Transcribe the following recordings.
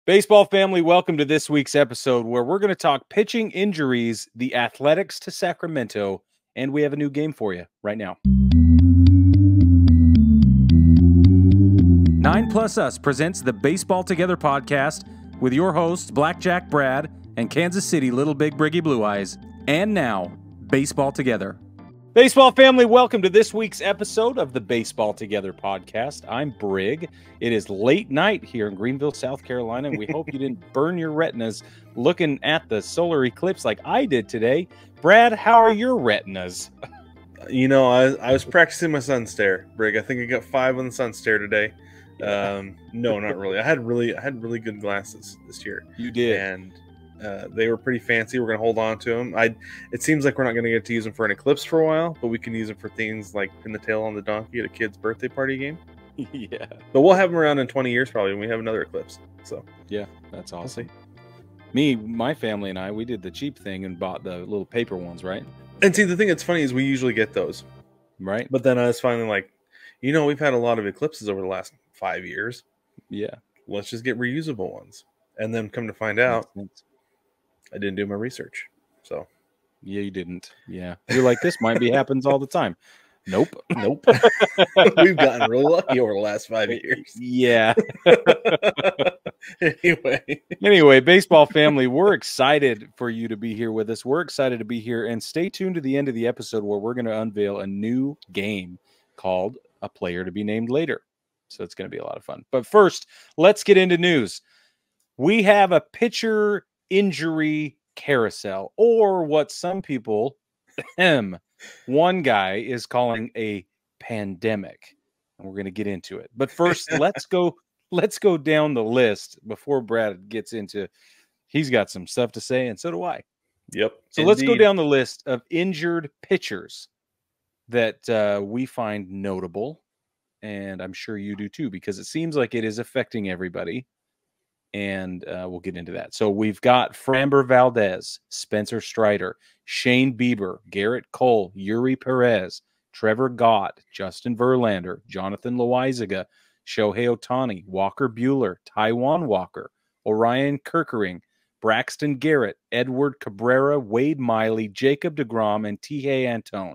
Baseball family, welcome to this week's episode where we're going to talk pitching injuries, the Athletics to Sacramento, and we have a new game for you right now. 9+ Us presents the Baseball Together podcast with your hosts, Blackjack Brad and Kansas City Little Big Briggy Blue Eyes. And now, Baseball Together. Baseball family, welcome to this week's episode of the Baseball Together podcast. I'm Brig. It is late night here in Greenville, South Carolina, and we hope you didn't burn your retinas looking at the solar eclipse like I did today. Brad, how are your retinas? You know, I was practicing my sun stare, Brig. I think I got 5 on the sun stare today. No, not really. I had really good glasses this year. You did, and they were pretty fancy. We're gonna hold on to them. It seems like we're not gonna get to use them for an eclipse for a while, but we can use them for things like pin the tail on the donkey at a kid's birthday party game. Yeah, but we'll have them around in 20 years probably when we have another eclipse. So yeah, that's awesome. My family and I, we did the cheap thing and bought the little paper ones, right? And see, the thing that's funny is we usually get those, right? But then I was finally like, we've had a lot of eclipses over the last 5 years. Yeah, let's just get reusable ones. And then come to find out, I didn't do my research. So yeah, you didn't. Yeah, you're like, this might be happens all the time. Nope. We've gotten real lucky over the last 5 years. Yeah. Anyway, baseball family, we're excited for you to be here with us. We're excited to be here, and stay tuned to the end of the episode where we're going to unveil a new game called A Player to Be Named Later. So it's going to be a lot of fun. But first, let's get into news. We have a pitcher injury carousel, or what some people, one guy is calling a pandemic, and we're going to get into it. But first, let's go down the list before Brad gets into. He's got some stuff to say, and so do I. Yep. So let's go down the list of injured pitchers that we find notable, and I'm sure you do too, because it seems like it is affecting everybody. And we'll get into that. So we've got Framber Valdez, Spencer Strider, Shane Bieber, Garrett Cole, Yuri Perez, Trevor Gott, Justin Verlander, Jonathan Loaizaga, Shohei Ohtani, Walker Buehler, Taijuan Walker, Orion Kerkering, Braxton Garrett, Edward Cabrera, Wade Miley, Jacob deGrom, and Tihei Antone.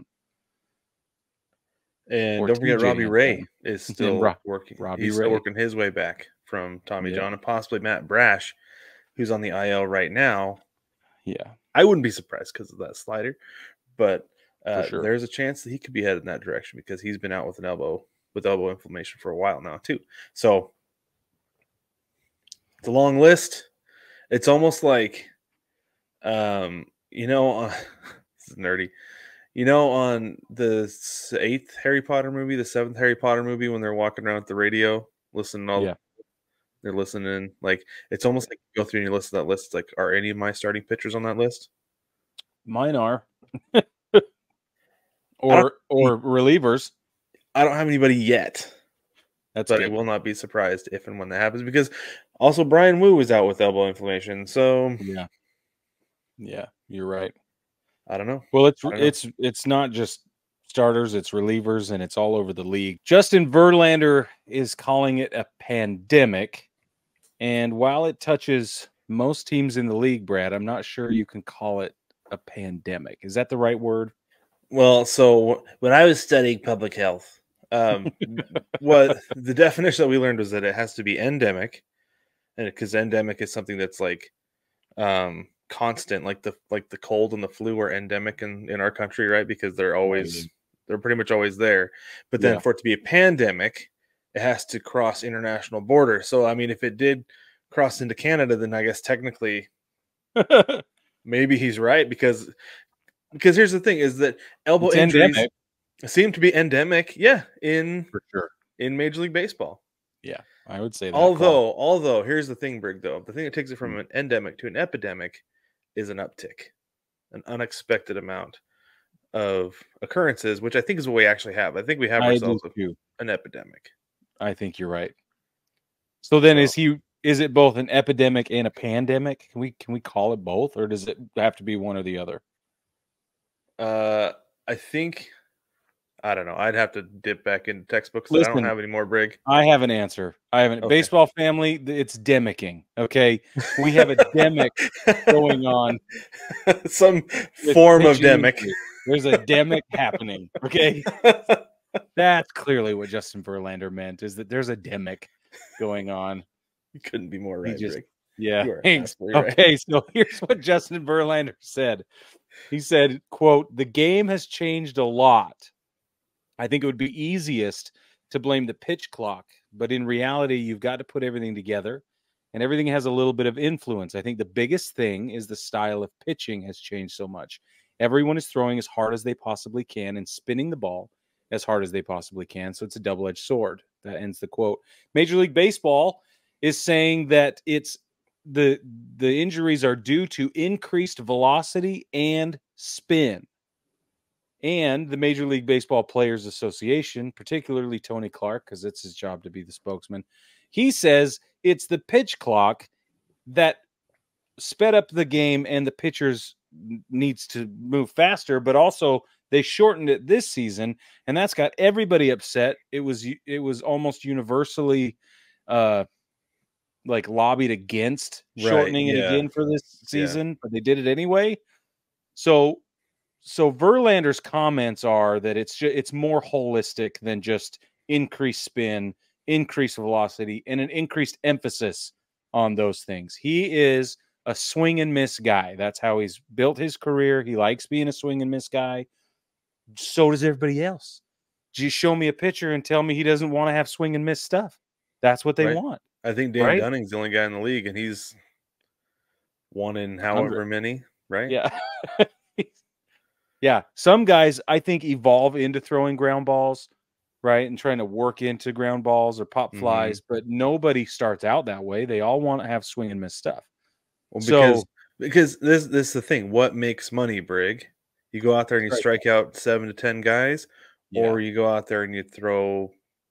And don't forget, Robbie Ray is still working. He's still working his way back from Tommy John, and possibly Matt Brash, who's on the IL right now. Yeah, I wouldn't be surprised because of that slider, but sure. There's a chance that he could be headed in that direction because he's been out with elbow inflammation for a while now too. So it's a long list. It's almost like, this is nerdy. On the 8th Harry Potter movie, the 7th Harry Potter movie, when they're walking around with the radio, listening to all they're listening, like, it's almost like you go through and you listen to that list. It's like, are any of my starting pitchers on that list? Mine are. or relievers. I don't have anybody yet. But I will not be surprised if and when that happens, because also Brian Wu is out with elbow inflammation. So yeah, you're right. I don't know. Well, it's not just starters, it's relievers, and it's all over the league. Justin Verlander is calling it a pandemic. And while it touches most teams in the league, Brad, I'm not sure you can call it a pandemic. Is that the right word? Well, so when I was studying public health, what the definition that we learned was that it has to be endemic, and because endemic is something that's like constant, like the cold and the flu are endemic in our country, right? Because they're pretty much always there. But then for it to be a pandemic, it has to cross international borders. So I mean, if it did cross into Canada, then I guess technically maybe he's right, because here's the thing is that elbow injuries seem to be endemic, for sure, in Major League Baseball. Yeah, I would say that. Although here's the thing, Brig, though. The thing that takes it from an endemic to an epidemic is an uptick, an unexpected amount of occurrences, which I think is what we actually have. I think we have ourselves an epidemic. I think you're right. So then is it both an epidemic and a pandemic? Can we call it both, or does it have to be one or the other? I think I don't know. I'd have to dip back into textbooks that I don't Listen, have anymore, Brig. I have an answer. I have an Okay. baseball family. It's demicking. Okay, we have a demic going on. Some with form of pitching demic. injury. There's a demic happening. Okay, that's clearly what Justin Verlander meant. Is that there's a demic going on. You couldn't be more right, Brig. Yeah. You are Thanks. absolutely right. Okay, so here's what Justin Verlander said. He said, quote, "The game has changed a lot. I think it would be easiest to blame the pitch clock, but in reality, you've got to put everything together, and everything has a little bit of influence. I think the biggest thing is the style of pitching has changed so much. Everyone is throwing as hard as they possibly can and spinning the ball as hard as they possibly can, so it's a double-edged sword." That ends the quote. Major League Baseball is saying that it's the injuries are due to increased velocity and spin. And the Major League Baseball Players Association, particularly Tony Clark, because it's his job to be the spokesman, he says it's the pitch clock that sped up the game and the pitchers needs to move faster, but also they shortened it this season, and that's got everybody upset. It was almost universally like lobbied against shortening it again for this season, but they did it anyway. So Verlander's comments are that it's more holistic than just increased spin, increased velocity, and an increased emphasis on those things. He is a swing and miss guy. That's how he's built his career. He likes being a swing and miss guy. So does everybody else. Just show me a pitcher and tell me he doesn't want to have swing and miss stuff. That's what they want. I think Dan Dunning's the only guy in the league, and he's one in however many, right? Yeah. Yeah. Some guys, I think, evolve into throwing ground balls, right, and trying to work into ground balls or pop flies, but nobody starts out that way. They all want to have swing and miss stuff. Well, because this is the thing. What makes money, Brig? You go out there and you strike out 7 to 10 guys, or you go out there and you throw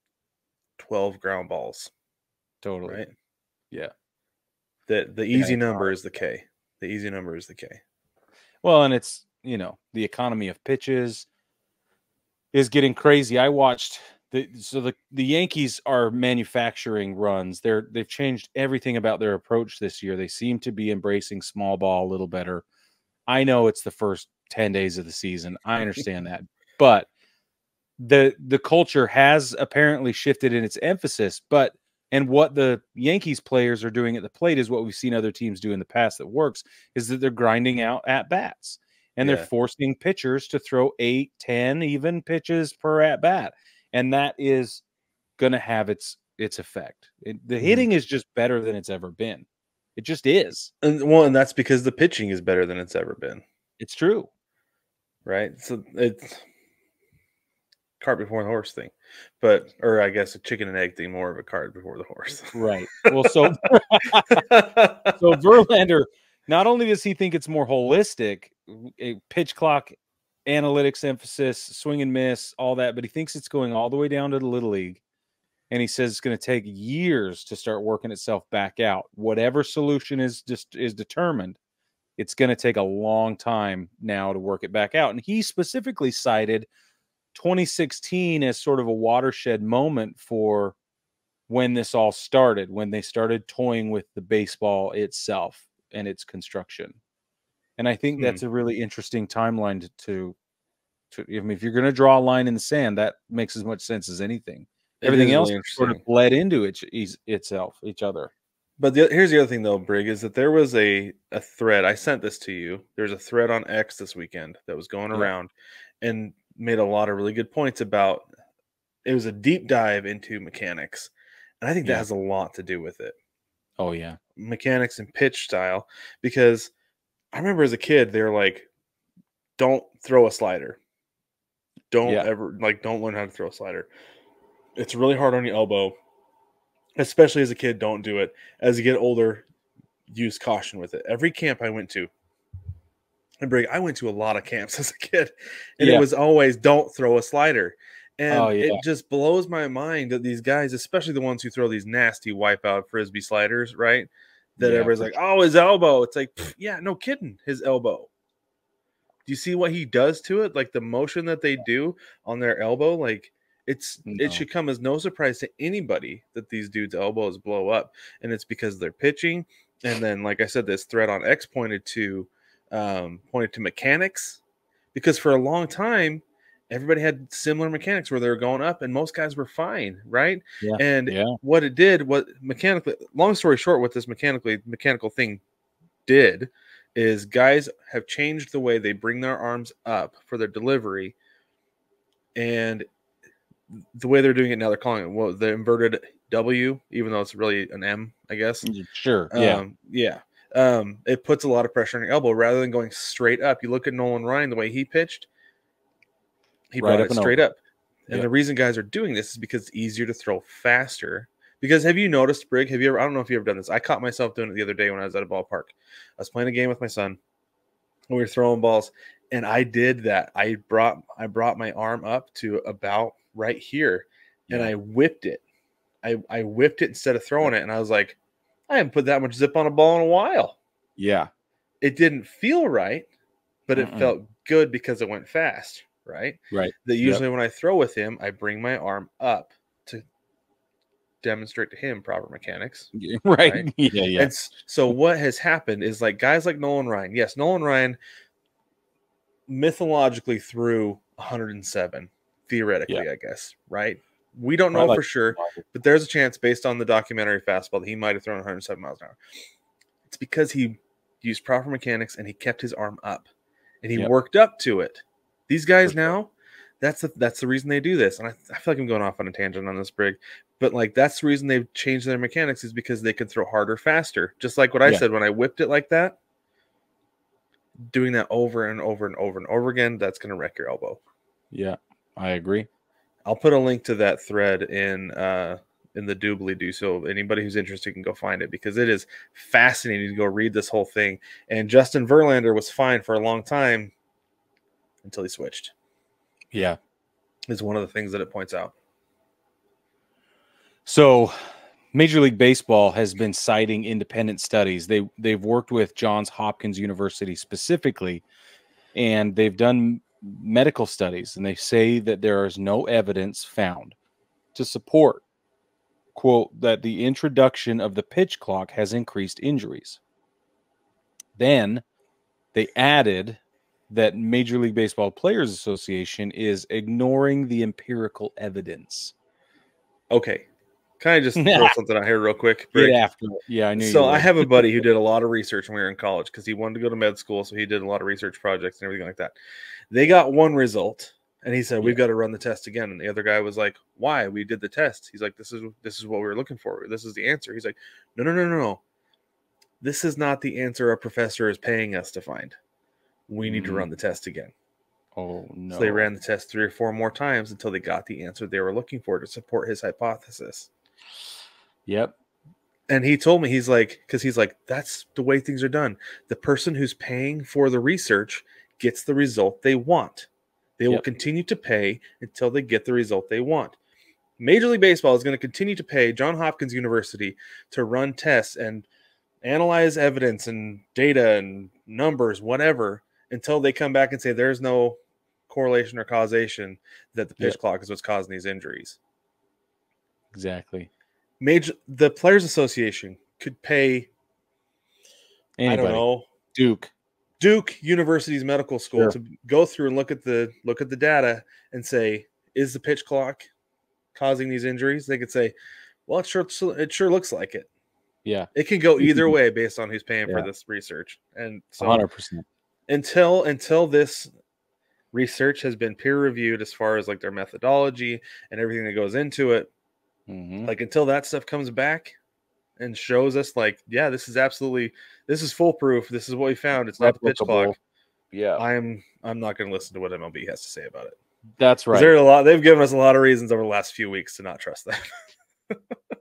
12 ground balls. Totally. Right? Yeah. The easy number is the K. The easy number is the K. Well, and it's, the economy of pitches is getting crazy. I watched the Yankees are manufacturing runs. They've changed everything about their approach this year. They seem to be embracing small ball a little better. I know it's the first 10 days of the season. I understand that. But the culture has apparently shifted in its emphasis, and what the Yankees players are doing at the plate is what we've seen other teams do in the past that works, is that they're grinding out at bats. And they're forcing pitchers to throw 8, 10 even pitches per at bat. And that is going to have its effect. The hitting is just better than it's ever been. It just is. And that's because the pitching is better than it's ever been. It's true. Right? So it's cart before the horse thing. Or I guess a chicken and egg thing, more of a cart before the horse. Right. Well, so Verlander, not only does he think it's more holistic, a pitch clock, analytics emphasis, swing and miss, all that, but he thinks it's going all the way down to the Little League. And he says it's going to take years to start working itself back out. Whatever solution is determined, it's going to take a long time now to work it back out. And he specifically cited 2016 as sort of a watershed moment for when this all started, when they started toying with the baseball itself and its construction. And I think that's a really interesting timeline to if you're going to draw a line in the sand, that makes as much sense as anything. Everything else sort of bled into each other. But here's the other thing, though, Brig, is that there was a thread. I sent this to you. There's a thread on X this weekend that was going around and made a lot of really good points about. It was a deep dive into mechanics, and I think that has a lot to do with it. Oh yeah, mechanics and pitch style. Because I remember as a kid, they're like, "Don't throw a slider. Don't learn how to throw a slider. It's really hard on your elbow." Especially as a kid, don't do it. As you get older, use caution with it. Every camp I went to, and Brig, I went to a lot of camps as a kid, and it was always don't throw a slider. And it just blows my mind that these guys, especially the ones who throw these nasty wipeout frisbee sliders, right? That everybody's like, oh, his elbow. It's like, yeah, no kidding, his elbow. Do you see what he does to it? Like the motion that they do on their elbow, like it No. should come as no surprise to anybody that these dudes' elbows blow up, and it's because they're pitching. And then, like I said, this thread on X pointed to mechanics, because for a long time everybody had similar mechanics where they were going up, and most guys were fine, right? Yeah. And Yeah. what it did, what mechanically, long story short, what this mechanical thing did is guys have changed the way they bring their arms up for their delivery, and the way they're doing it now, they're calling it the inverted W, even though it's really an M, I guess. Sure. Yeah. Yeah. It puts a lot of pressure on your elbow rather than going straight up. You look at Nolan Ryan, the way he pitched, he Right brought up it and straight over. up. And the reason guys are doing this is because it's easier to throw faster. Because have you noticed, Brig? I don't know if you've ever done this. I caught myself doing it the other day when I was at a ballpark. I was playing a game with my son. We were throwing balls, and I did that. I brought my arm up to about right here, and I whipped it. I whipped it instead of throwing it, and I was like, I haven't put that much zip on a ball in a while. Yeah. It didn't feel right, but it felt good because it went fast, right? Right. That usually when I throw with him, I bring my arm up to demonstrate to him proper mechanics. Right. Yeah. And so what has happened is, like, guys like Nolan Ryan. Yes, Nolan Ryan mythologically threw 107, theoretically, I guess, right? We don't know for sure, but there's a chance based on the documentary Fastball that he might have thrown 107 miles an hour. It's because he used proper mechanics and he kept his arm up and he worked up to it. These guys now, that's the reason they do this. And I feel like I'm going off on a tangent on this, Brig, but like that's the reason they've changed their mechanics, is because they can throw harder, faster. Just like what I said when I whipped it like that. Doing that over and over and over and over again, that's going to wreck your elbow. Yeah, I agree. I'll put a link to that thread in the doobly-doo, so anybody who's interested can go find it, because it is fascinating to go read this whole thing. And Justin Verlander was fine for a long time until he switched. Yeah, is one of the things that it points out. So Major League Baseball has been citing independent studies. They've worked with Johns Hopkins University specifically, and they've done medical studies, and they say that there is no evidence found to support, quote, that the introduction of the pitch clock has increased injuries. Then they added that Major League Baseball Players Association is ignoring the empirical evidence. Okay. Can I just throw something out here real quick? Get after it. Yeah, I knew. So I have a buddy who did a lot of research when we were in college, because he wanted to go to med school, so he did a lot of research projects and everything like that. They got one result, and he said, we've got to run the test again. And the other guy was like, why? We did the test. He's like, this is what we were looking for. This is the answer. He's like, no. This is not the answer a professor is paying us to find. We need to run the test again. Oh, no. So they ran the test 3 or 4 more times until they got the answer they were looking for to support his hypothesis. Yep. And he told me, he's like, that's the way things are done. The person who's paying for the research gets the result they want. They will continue to pay until they get the result they want. Major League Baseball is going to continue to pay Johns Hopkins University to run tests and analyze evidence and data and numbers, whatever, until they come back and say there's no correlation or causation that the pitch clock is what's causing these injuries. Exactly. The Players Association could pay anybody. I don't know, Duke University's medical school to go through and look at the data and say, is the pitch clock causing these injuries? They could say, well, it sure looks like it. Yeah, it can go either way based on who's paying for this research. And so 100%. Until this research has been peer reviewed as far as like their methodology and everything that goes into it, like until that stuff comes back and shows us like, yeah, this is foolproof. This is what we found. It's not the pitch clock. Yeah, I'm not going to listen to what MLB has to say about it. That's right. They've given us a lot of reasons over the last few weeks to not trust them.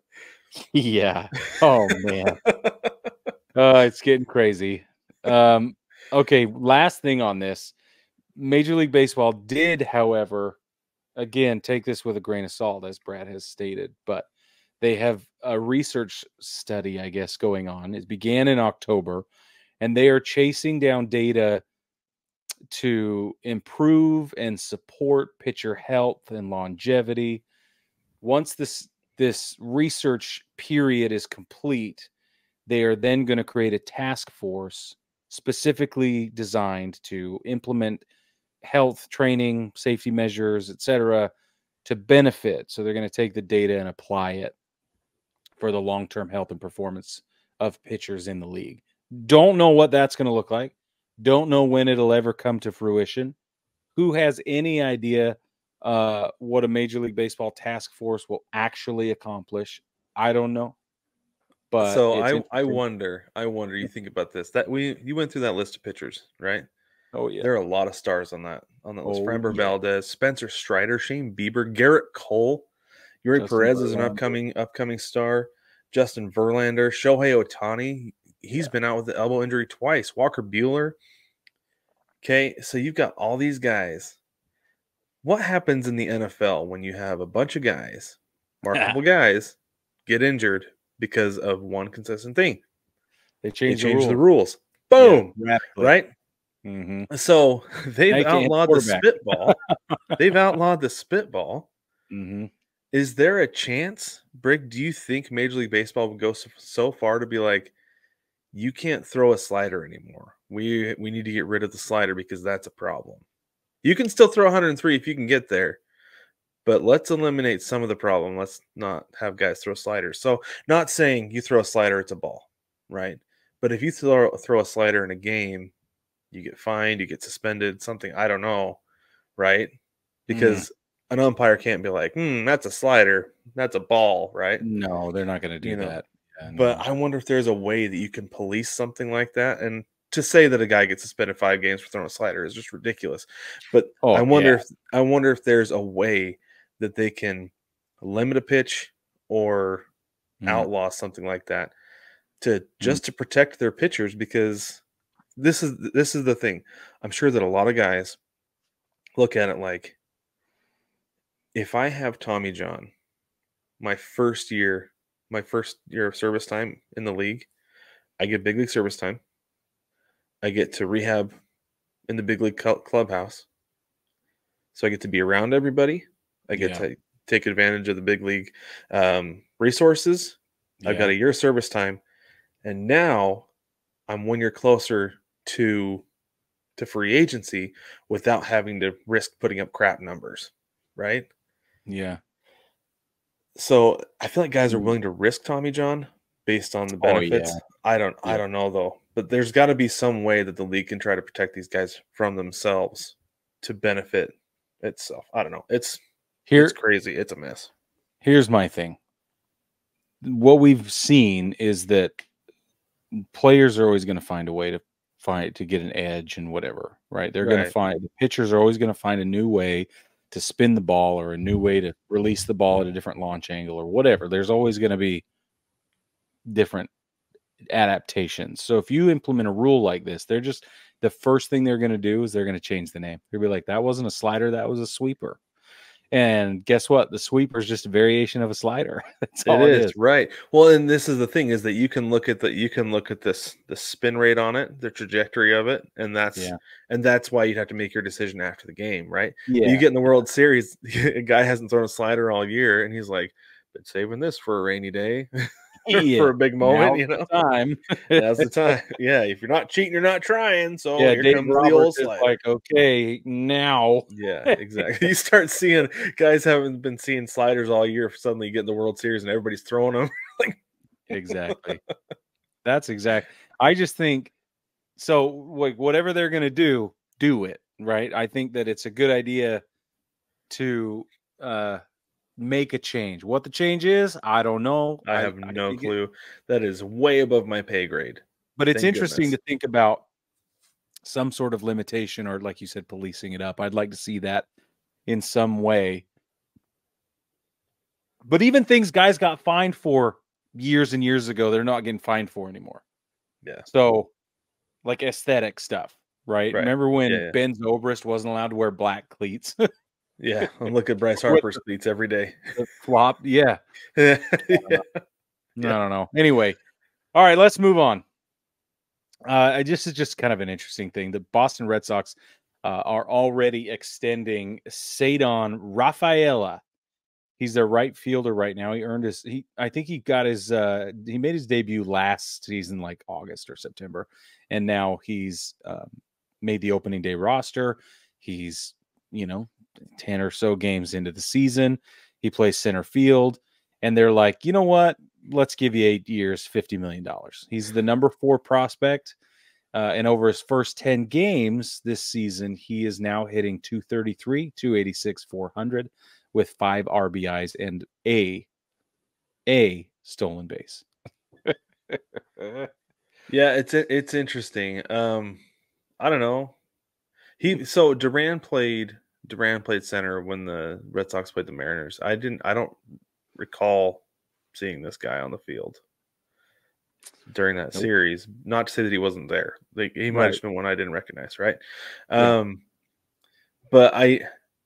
Yeah. Oh man. It's getting crazy. Okay. Last thing on this, Major League Baseball did, however, again, take this with a grain of salt, as Brad has stated, but they have a research study, I guess, going on. It began in October, and they are chasing down data to improve and support pitcher health and longevity. Once this research period is complete, they are then going to create a task force specifically designed to implement health training, safety measures, etc., to benefit. So they're going to take the data and apply it for the long-term health and performance of pitchers in the league. Don't know what that's going to look like. Don't know when it'll ever come to fruition. Who has any idea what a Major League Baseball task force will actually accomplish? I don't know. But So it's I wonder, you think about this. You went through that list of pitchers, right? Oh yeah. There are a lot of stars on that list. Oh, Framber yeah. Valdez, Spencer Strider, Shane Bieber, Garrett Cole, Yuri Justin Perez is an Verlander. upcoming star. Justin Verlander, Shohei Ohtani, he's been out with the elbow injury twice. Walker Buehler. Okay, so you've got all these guys. What happens in the NFL when you have a bunch of guys, or a couple guys, get injured because of one consistent thing? They They change change the rules. rules. Boom. Yeah, radically. Right? Mm-hmm. So they've Now you can't hit outlawed the quarterback. spitball. They've outlawed the spitball. Mm-hmm. Is there a chance, Brig, do you think Major League Baseball would go so far to be like, you can't throw a slider anymore. We need to get rid of the slider because that's a problem. You can still throw 103 if you can get there, but let's eliminate some of the problem. Let's not have guys throw sliders. So not saying you throw a slider, it's a ball, right? But if you throw a slider in a game, you get fined, you get suspended, something, I don't know, right? Because an umpire can't be like, that's a slider, that's a ball, right? No, they're not going to do that. Yeah, But no. I wonder if there's a way that you can police something like that. And to say that a guy gets suspended 5 games for throwing a slider is just ridiculous. But I wonder if there's a way that they can limit a pitch or outlaw something like that to just to protect their pitchers, because this is the thing. I'm sure that a lot of guys look at it like, if I have Tommy John my first year of service time in the league, I get big league service time. I get to rehab in the big league clubhouse. So I get to be around everybody. I get to take advantage of the big league resources. I've got a year of service time. And now I'm 1 year closer to free agency without having to risk putting up crap numbers. Right? Yeah. So I feel like guys are willing to risk Tommy John based on the benefits. Oh, yeah. I don't know though, but there's got to be some way that the league can try to protect these guys from themselves to benefit itself. I don't know. It's crazy. It's a mess. Here's my thing. What we've seen is that players are always going to find a way to get an edge and whatever, right? They're going to find, the pitchers are always going to find a new way to spin the ball or a new way to release the ball at a different launch angle or whatever. There's always going to be different adaptations. So if you implement a rule like this, they're just, the first thing they're going to do is they're going to change the name. They'll be like, that wasn't a slider, that was a sweeper. And guess what? The sweeper is just a variation of a slider. That's all it is. Right. Well, and this is the thing, is that you can look at the spin rate on it, the trajectory of it, and that's why you'd have to make your decision after the game, right? Yeah. You get in the World Series, a guy hasn't thrown a slider all year, and he's like, been saving this for a rainy day. For a big moment, Now's the time. Now's the time. Yeah, if you're not cheating, you're not trying. So here Dave comes the old slider. Like, okay, now. Yeah, exactly. You start seeing guys haven't been seeing sliders all year. Suddenly, you get in the World Series and everybody's throwing them. Like, exactly. That's exact. I just think so. Like, whatever they're going to do it, right? I think that it's a good idea to make a change. What the change is, I don't know. I have no clue. That is way above my pay grade. But it's interesting to think about some sort of limitation, or like you said, policing it up. I'd like to see that in some way. But even things guys got fined for years and years ago, they're not getting fined for anymore. Yeah. So like aesthetic stuff, right? Remember when Ben Zobrist wasn't allowed to wear black cleats? Yeah, and look at Bryce Harper's cleats every day. Flop, yeah. I don't know. Anyway, all right, let's move on. This is just kind of an interesting thing. The Boston Red Sox are already extending Cedon Rafaela. He's their right fielder right now. I think he got he made his debut last season, like August or September. And now he's made the opening day roster. He's, 10 or so games into the season. He plays center field. And they're like, you know what? Let's give you 8 years, $50 million. He's the number 4 prospect. And over his first 10 games this season, he is now hitting 233, 286, 400 with 5 RBIs and a stolen base. Yeah, it's interesting. I don't know. Duran played center when the Red Sox played the Mariners. I don't recall seeing this guy on the field during that series. Not to say that he wasn't there. Like he might have been one I didn't recognize, right? But I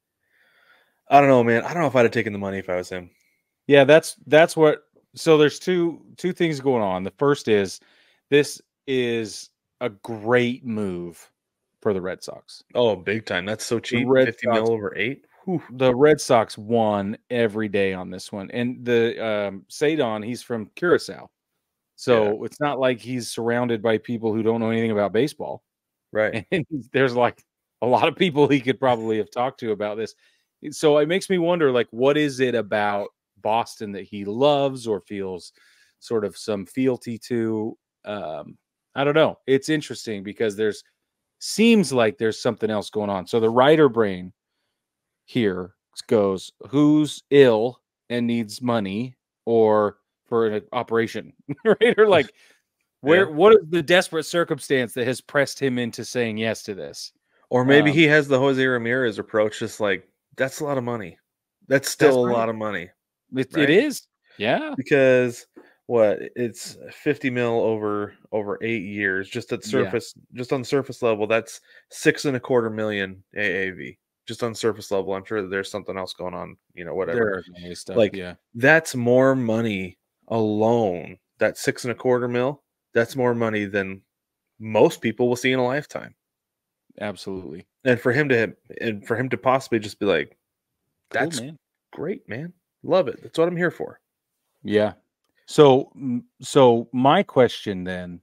don't know, man. I don't know if I'd have taken the money if I was him. Yeah, that's what. So there's two things going on. The first is this is a great move for the Red Sox. Oh, big time. That's so cheap. 50 mil over 8. Whew. The Red Sox won every day on this one. And the Cedon, he's from Curacao. So it's not like he's surrounded by people who don't know anything about baseball. Right. And there's like a lot of people he could probably have talked to about this. So it makes me wonder, like, what is it about Boston that he loves or feels sort of some fealty to? I don't know. It's interesting because seems like there's something else going on. So the writer brain here goes, who's ill and needs money or for an operation, right? Or like, what is the desperate circumstance that has pressed him into saying yes to this? Or maybe he has the Jose Ramirez approach, just like, that's a lot of money. That's still a lot of money. It is. Yeah. Because it's 50 mil over 8 years, just at surface, just on surface level, that's $6.25 million AAV. Just on surface level. I'm sure that there's something else going on, whatever. Stuff, like, that's more money alone. That $6.25 million, that's more money than most people will see in a lifetime. Absolutely. And for him to possibly just be like, that's great, man. Love it. That's what I'm here for. Yeah. So my question then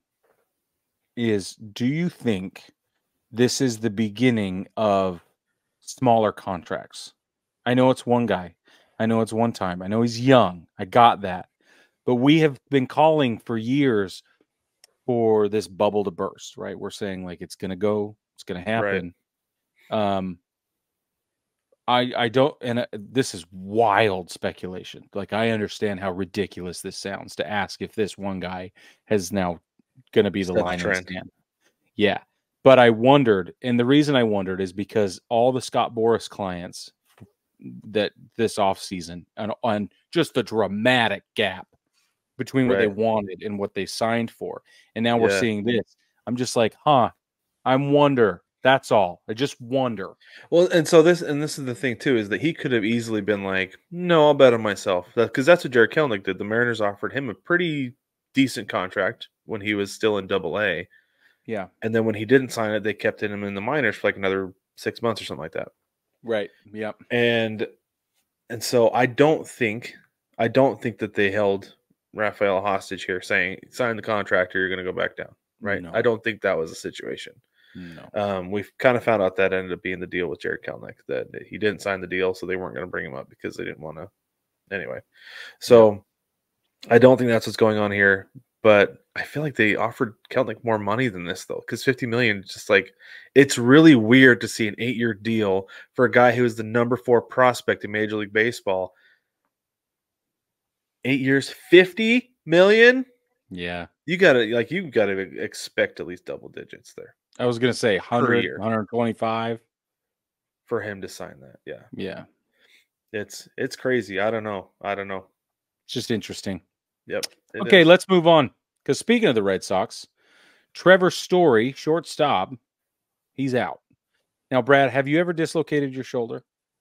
is, do you think this is the beginning of smaller contracts? I know it's one guy. I know it's one time. I know he's young. I got that. But we have been calling for years for this bubble to burst, right? We're saying like it's going to go, it's going to happen. Right. I don't, and this is wild speculation. Like, I understand how ridiculous this sounds to ask if this one guy has now going to be the line in the sand. Yeah. But I wondered, and the reason I wondered is because all the Scott Boras clients that this offseason on just the dramatic gap between what they wanted and what they signed for. And now we're seeing this. I'm just like, I wonder. That's all. I just wonder. Well, and this is the thing too, is that he could have easily been like, no, I'll bet on myself. Because that's what Jarred Kelenic did. The Mariners offered him a pretty decent contract when he was still in Double-A. Yeah. And then when he didn't sign it, they kept him in the minors for like another 6 months or something like that. Right. Yep. And so I don't think that they held Rafael hostage here, saying sign the contract or you're going to go back down. Right. No. I don't think that was a situation. No. We've kind of found out that ended up being the deal with Jarred Kelenic, that he didn't sign the deal, so they weren't going to bring him up because they didn't want to. Anyway, so I don't think that's what's going on here, but I feel like they offered Kelenic more money than this though, because $50 million is just like, it's really weird to see an 8-year deal for a guy who is the number 4 prospect in Major League Baseball. 8 years, $50 million. Yeah, you gotta expect at least double digits there. I was going to say 100, 125 for him to sign that. Yeah. Yeah. It's crazy. I don't know. It's just interesting. Yep. Okay, let's move on. Because speaking of the Red Sox, Trevor Story, shortstop, he's out. Now, Brad, have you ever dislocated your shoulder?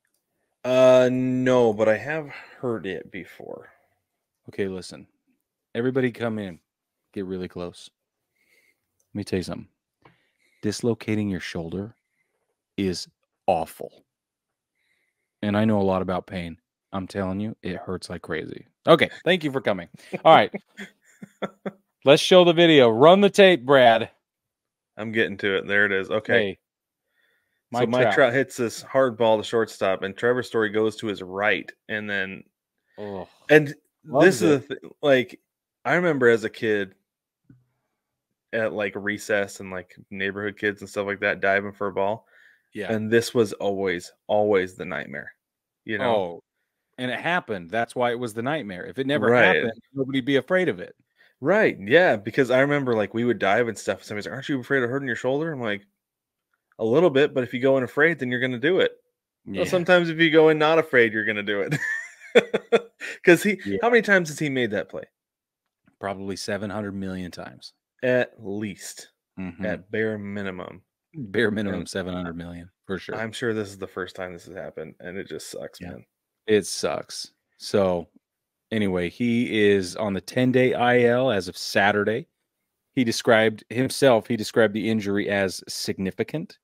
No, but I have heard it before. Okay, listen. Everybody come in. Get really close. Let me tell you something. Dislocating your shoulder is awful. And I know a lot about pain. I'm telling you, it hurts like crazy. Okay, thank you for coming. All right. Let's show the video. Run the tape, Brad. I'm getting to it. There it is. Okay. Hey, So Mike Trout hits this hard ball to shortstop, and Trevor Story goes to his right, and then, this is the thing. Like, I remember as a kid at like recess and like neighborhood kids and stuff like that diving for a ball. Yeah, and this was always the nightmare. You know. Oh, and it happened. That's why it was the nightmare. If it never happened, nobody'd be afraid of it. Right. Yeah, because I remember like we would dive and stuff. Somebody's like, "Aren't you afraid of hurting your shoulder?" I'm like, a little bit, but if you go in afraid, then you're going to do it. Yeah. Well, sometimes if you go in not afraid, you're going to do it. Because how many times has he made that play? Probably 700 million times. At least. At bare minimum. Bare minimum 700 million, for sure. I'm sure this is the first time this has happened, and it just sucks, man. It sucks. So, anyway, he is on the 10-day IL as of Saturday. He described the injury as significant.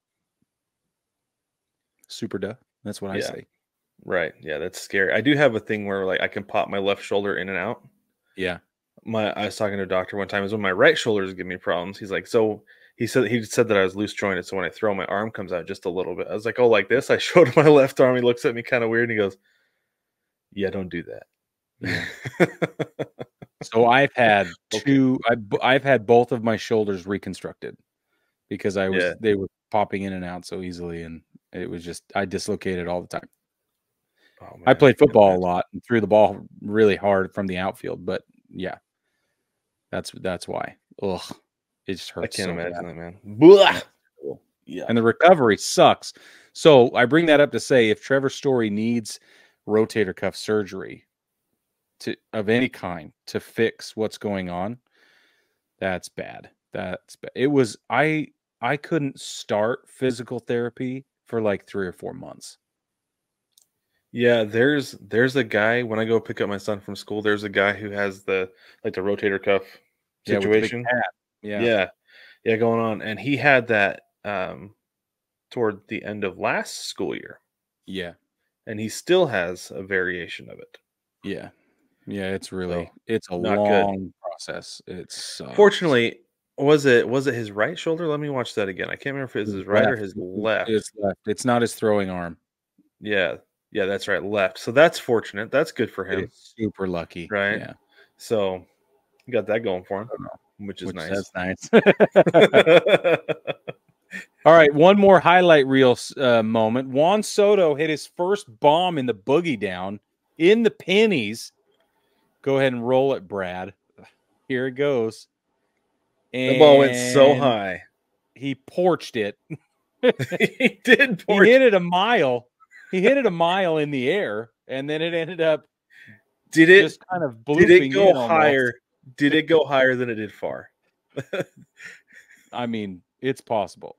Super duh. That's what I say. Right. Yeah, that's scary. I do have a thing where like I can pop my left shoulder in and out. Yeah. I was talking to a doctor one time. Is when my right shoulder is giving me problems. He's like, so he said that I was loose jointed. So when I throw, my arm comes out just a little bit. I was like, oh, like this. I showed him my left arm. He looks at me kind of weird and he goes, "Yeah, don't do that." Yeah. So I've had I've had both of my shoulders reconstructed because they were popping in and out so easily, and it was just I dislocated all the time. Oh, man, I played football a lot and threw the ball really hard from the outfield, but yeah, that's why. Ugh, it just hurts. I can't imagine that, man. Blah. Yeah, and the recovery sucks. So I bring that up to say, if Trevor Story needs rotator cuff surgery of any kind to fix what's going on, that's bad. That's bad. It was I couldn't start physical therapy for like 3 or 4 months. Yeah, there's a guy when I go pick up my son from school. There's a guy who has the rotator cuff situation. Yeah, going on, and he had that toward the end of last school year. Yeah, and he still has a variation of it. Yeah, it's really it's a long process. It's fortunately. Was it his right shoulder? Let me watch that again. I can't remember if it was his right or his left. It's left. It's not his throwing arm. Yeah, that's right, left. So that's fortunate. That's good for him. Super lucky, right? Yeah. So you got that going for him, which is nice. That's nice. All right, one more highlight reel moment. Juan Soto hit his first bomb in the boogie down in the pennies. Go ahead and roll it, Brad. Here it goes. And the ball went so high. He porched it. He did porch. He hit it a mile. He hit it a mile in the air, and then it ended up just kind of blooping. Did it go higher? Did it go higher than it did far? I mean, it's possible.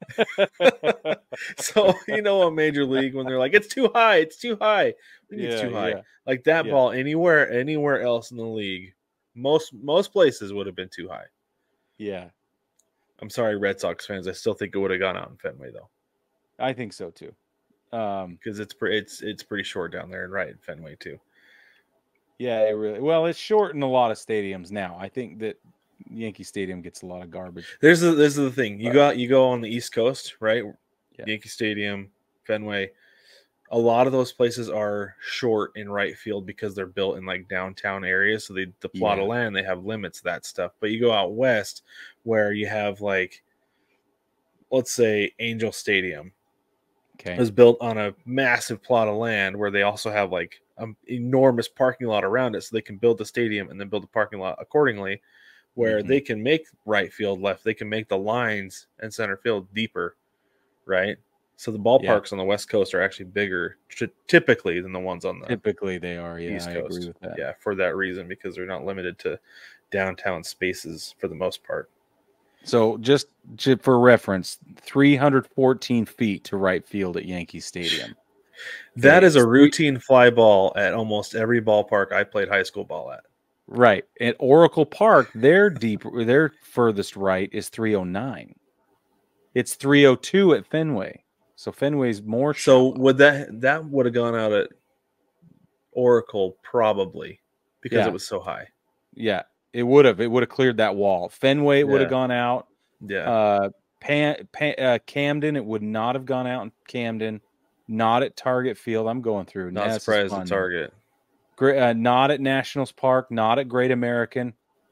So, a major league, when they're like, it's too high, it's too high. It's too high. Like that ball anywhere else in the league, most places would have been too high. Yeah. I'm sorry, Red Sox fans. I still think it would have gone out in Fenway, though. I think so too. Because it's pretty short down there, and right in Fenway too. Yeah, it's short in a lot of stadiums now. I think that Yankee Stadium gets a lot of garbage. This is the thing. You go on the East Coast, right? Yeah. Yankee Stadium, Fenway. A lot of those places are short in right field because they're built in like downtown areas. So the plot of land, they have limits, that stuff. But you go out west where you have like, let's say Angel Stadium is built on a massive plot of land where they also have like an enormous parking lot around it. So they can build the stadium and then build the parking lot accordingly, where they can make right field left. They can make the lines and center field deeper, right? So the ballparks on the West Coast are actually bigger typically than the ones on the typically they are. Yeah, East Coast. I agree with that. Yeah, for that reason, because they're not limited to downtown spaces for the most part. So just for reference, 314 feet to right field at Yankee Stadium. That is a routine fly ball at almost every ballpark I played high school ball at. Right. At Oracle Park, their furthest right is 309. It's 302 at Fenway. So Fenway's more So shallow. would that would have gone out at Oracle probably because Yeah. it was so high. Yeah, it would have. It would have cleared that wall. Fenway would have Yeah. gone out. Yeah. Camden, it would not have gone out in Camden. Not at Target Field. I'm going through. Not This is surprised fun. at Target. Not at Nationals Park. Not at Great American.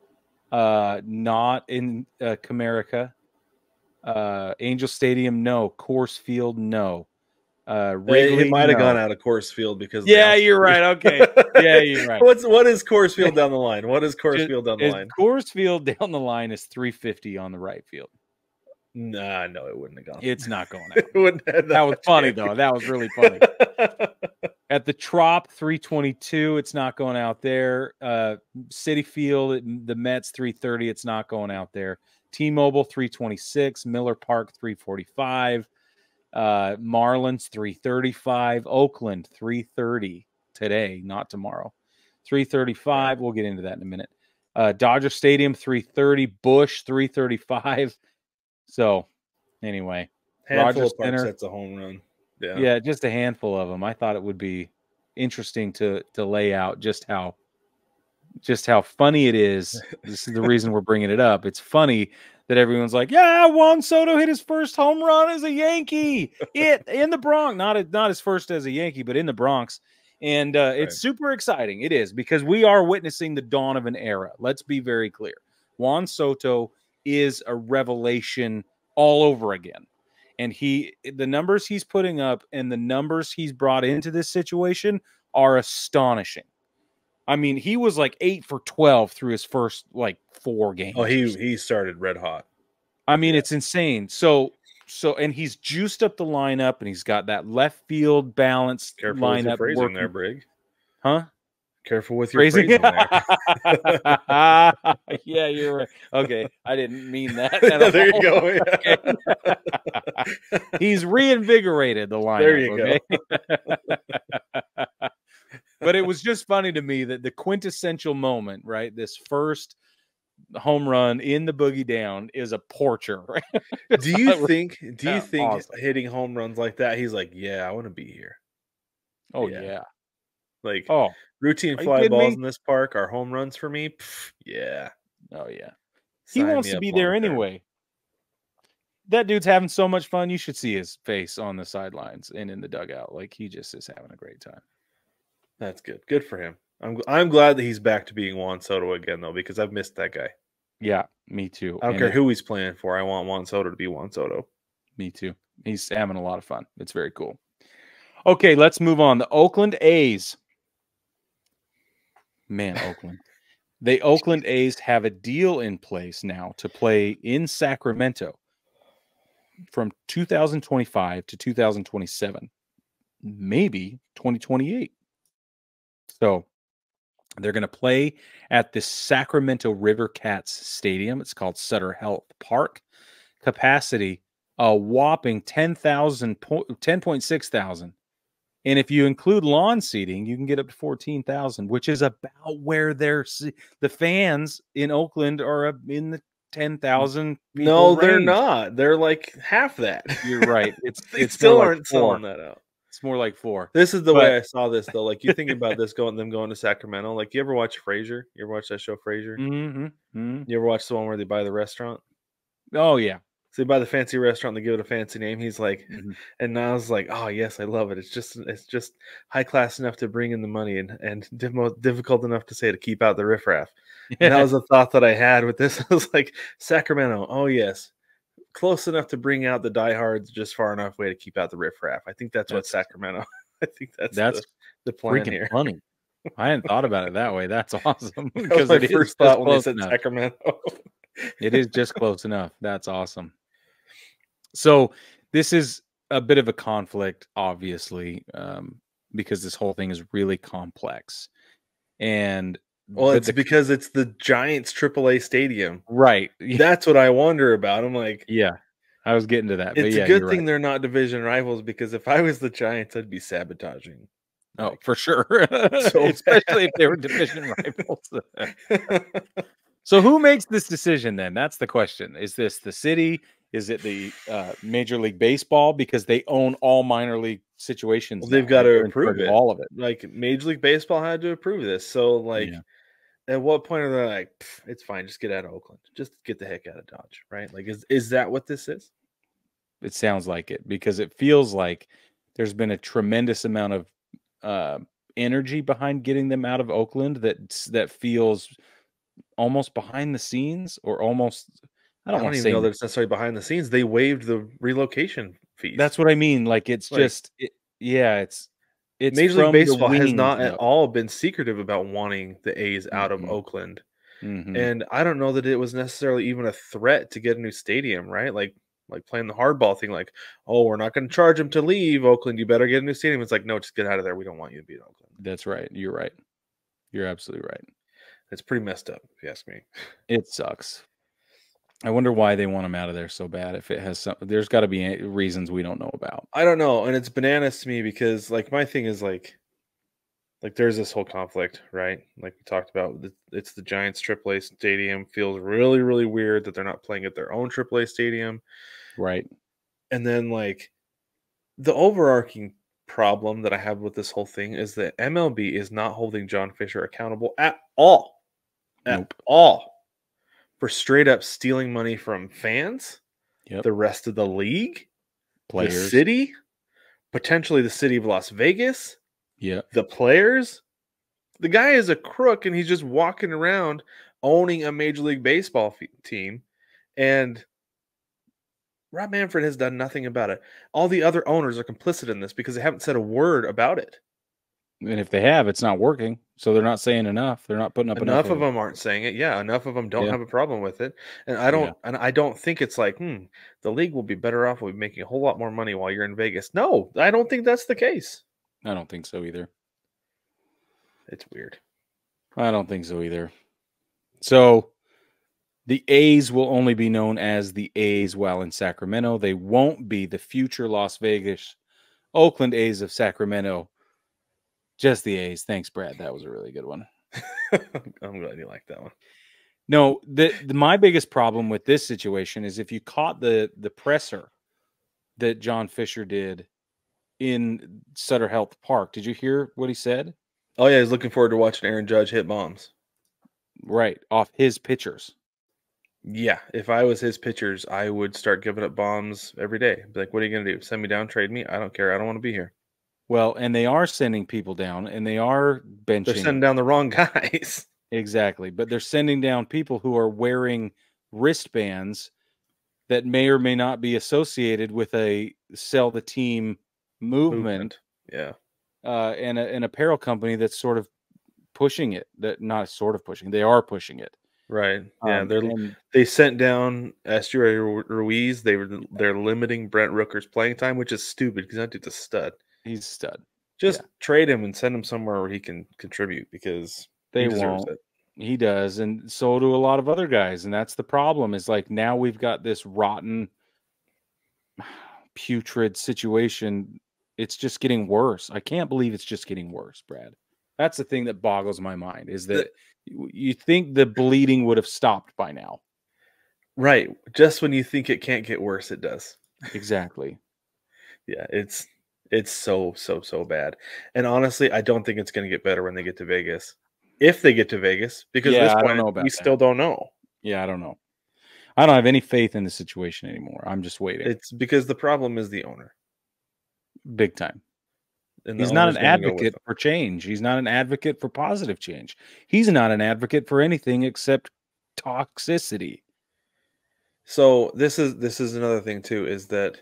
Not in Comerica. Angel Stadium, no. Coors Field, no. Wrigley, It might have no. gone out of Coors Field because of Yeah, the you're right. Okay. Yeah, you're right. What is Coors Field down the line? What is Coors Field down the line? Coors Field down the line is 350 on the right field. Nah, no, it wouldn't have gone. It's not going out. It wouldn't have That was funny though. That was really funny. At the Trop, 322, it's not going out there. Citi Field, the Mets, 330, it's not going out there. T-Mobile, 326. Miller Park, 345. Marlins, 335. Oakland, 330 today, not tomorrow. 335. We'll get into that in a minute. Dodger Stadium, 330. Busch, 335. So, anyway, handful Rogers of park Center, sets a home run. yeah, just a handful of them. I thought it would be interesting to lay out just how funny it is. This is the reason we're bringing it up. It's funny that everyone's like, "Yeah, Juan Soto hit his first home run as a Yankee in the Bronx. Not his first as a Yankee, but in the Bronx." And it's super exciting. It is, because we are witnessing the dawn of an era. Let's be very clear. Juan Soto is a revelation all over again. And the numbers he's putting up and the numbers he's brought into this situation are astonishing. I mean, he was like 8 for 12 through his first like 4 games. Oh, he started red hot. I mean, it's insane. So and he's juiced up the lineup, and he's got that left field balanced Careful with your lineup phrasing working. there, Brig. Huh? Careful with your phrasing there. Yeah, you're right. Okay, I didn't mean that. There you go. Okay. He's reinvigorated the lineup. There you go. But it was just funny to me that the quintessential moment, right? This first home run in the boogie down is a porcher. Right? Do you think awesome. hitting home runs like that, he's like, yeah, I want to be here. Oh yeah. Like, oh, routine fly balls in this park are home runs for me. Pff, yeah. Oh yeah. Sign he wants to be there anyway. That dude's having so much fun. You should see his face on the sidelines and in the dugout. Like, he just is having a great time. That's good. Good for him. I'm glad that he's back to being Juan Soto again, though, because I've missed that guy. Yeah, me too. I don't care who he's playing for. I want Juan Soto to be Juan Soto. Me too. He's having a lot of fun. It's very cool. Okay, let's move on. The Oakland A's. Man, Oakland. The Oakland A's have a deal in place now to play in Sacramento from 2025 to 2027, maybe 2028. So they're going to play at the Sacramento River Cats Stadium. It's called Sutter Health Park. Capacity, a whopping 10.6 thousand. And if you include lawn seating, you can get up to 14,000, which is about where the fans in Oakland are in the 10,000. No, they're not. They're like half that. You're right. It's still like aren't selling that out. It's more like 4. This is the way I saw this, though. Like, you think about this going to Sacramento. Like, you ever watch Frasier? You ever watch that show, Frasier? Mm-hmm. Mm-hmm. You ever watch the one where they buy the restaurant? Oh yeah. So they buy the fancy restaurant, they give it a fancy name. He's like, and I was like, oh yes, I love it. It's just high class enough to bring in the money and difficult enough to say to keep out the riffraff. Yeah. And that was a thought that I had with this. I was like, Sacramento, oh yes, close enough to bring out the diehards, just far enough away to keep out the riffraff. I think that's what Sacramento. I think that's the plan here. Funny. I hadn't thought about it that way. That's awesome. Because my first thought when they said Sacramento. It is just close enough. That's awesome. So this is a bit of a conflict, obviously, because this whole thing is really complex. And it's because it's the Giants AAA stadium, right? That's what I wonder about. I'm like, yeah, I was getting to that. It's a good thing they're not division rivals, because if I was the Giants, I'd be sabotaging. Oh, for sure. So especially if they were division rivals. So who makes this decision then? That's the question. Is this the city? Is it the Major League Baseball, because they own all minor league situations Well, now? they've got to They're in charge approve of it. all of it. Like Major League Baseball had to approve this. So like Yeah. at what point are they like, it's fine, just get out of Oakland. Just get the heck out of Dodge, right? Like is that what this is? It sounds like it, because it feels like there's been a tremendous amount of energy behind getting them out of Oakland that feels almost behind the scenes, or almost, I I don't don't want to even say know that it's necessarily behind the scenes. They waived the relocation fees. that's what I mean. Like it's Like just yeah, it's Major League from the Baseball has wings not at though. all been secretive about wanting the A's out of Mhm. Oakland. Mhm. And I don't know that it was necessarily even a threat to get a new stadium, right? Like playing the hardball thing, like, oh, we're not going to charge him to leave Oakland. You better get a new stadium. It's like, no, just get out of there. We don't want you to be in Oakland. That's right. You're right. You're absolutely right. It's pretty messed up, if you ask me. It sucks. I wonder why they want him out of there so bad. If it has some, there's got to be reasons we don't know about. I don't know, and it's bananas to me because like my thing is like there's this whole conflict, right? Like we talked about, it's the Giants AAA stadium. Feels really, really weird that they're not playing at their own AAA stadium. Right. And then like the overarching problem that I have with this whole thing is that MLB is not holding John Fisher accountable at Nope. all, for straight up stealing money from fans, Yep. the rest of the league, the Players. city, potentially the city of Las Vegas, Yep. the players. The guy is a crook and he's just walking around owning a Major League Baseball team. And Rob Manfred has done nothing about it. All the other owners are complicit in this because they haven't said a word about it. And if they have, it's not working. So they're not saying enough. They're not putting up enough Enough of of it. them aren't saying it. Yeah, enough of them don't Yeah. have a problem with it. And Yeah. I don't think it's like, the league will be better off with making a whole lot more money while you're in Vegas. No, I don't think that's the case. I don't think so either. It's weird. I don't think so either. So the A's will only be known as the A's while in Sacramento. They won't be the future Las Vegas, Oakland A's of Sacramento. Just the A's. Thanks, Brad. That was a really good one. I'm glad you like that one. No, my biggest problem with this situation is if you caught the presser that John Fisher did in Sutter Health Park. Did you hear what he said? Oh yeah, he's looking forward to watching Aaron Judge hit bombs. Right, off his pitchers. Yeah, if I was his pitchers, I would start giving up bombs every day. Be like, what are you gonna do? Send me down, trade me? I don't care. I don't want to be here. Well, and they are sending people down, and they are They're benching. sending down the wrong guys. Exactly, but they're sending down people who are wearing wristbands that may or may not be associated with a sell the team movement. Yeah. And an apparel company that's sort of pushing it. That not sort of pushing. They are pushing it. Right. Yeah. And They sent down Estuary Ruiz. They're limiting Brent Rooker's playing time, which is stupid because that dude's a stud. he's a stud. Just trade him and send him somewhere where he can contribute because They he deserves won't. it. He does, and so do a lot of other guys. And that's the problem. Is like now we've got this rotten, putrid situation. It's just getting worse. I can't believe it's just getting worse, Brad. That's the thing that boggles my mind. Is that you think the bleeding would have stopped by now? Right. Just when you think it can't get worse, it does. Exactly. Yeah. It's so bad. And honestly, I don't think it's going to get better when they get to Vegas. If they get to Vegas, because at this I point, don't know about we that. still don't know. Yeah, I don't know. I don't have any faith in the situation anymore. I'm just waiting. It's because the problem is the owner. Big time. And He's not an advocate for change. He's not an advocate for positive change. He's not an advocate for anything except toxicity. So this is another thing too, is that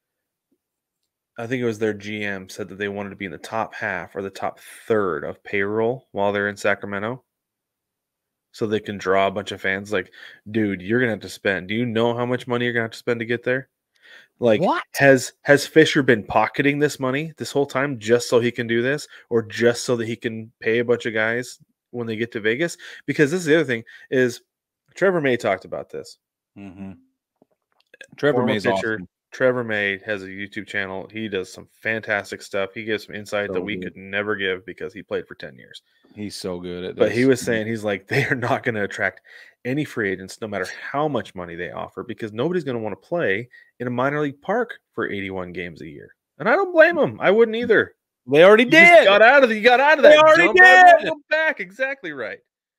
I think it was their GM said that they wanted to be in the top half or the top third of payroll while they're in Sacramento. So they can draw a bunch of fans. Like, dude, you're gonna have to spend. Do you know how much money you're gonna have to spend to get there? Like, what has Fisher been pocketing this money this whole time just so he can do this, or just so that he can pay a bunch of guys when they get to Vegas? Because this is the other thing is Trevor May talked about this. Mm-hmm. Trevor Former May's pitcher, awesome. Trevor May has a YouTube channel. He does some fantastic stuff. He gives some insight So that we good. could never give because he played for 10 years. He's so good at this. But he was saying, he's like, they are not going to attract any free agents, no matter how much money they offer, because nobody's going to want to play in a minor league park for 81 games a year. And I don't blame him. I wouldn't either. They already did. You got out of that. They already did. Go back. Exactly right.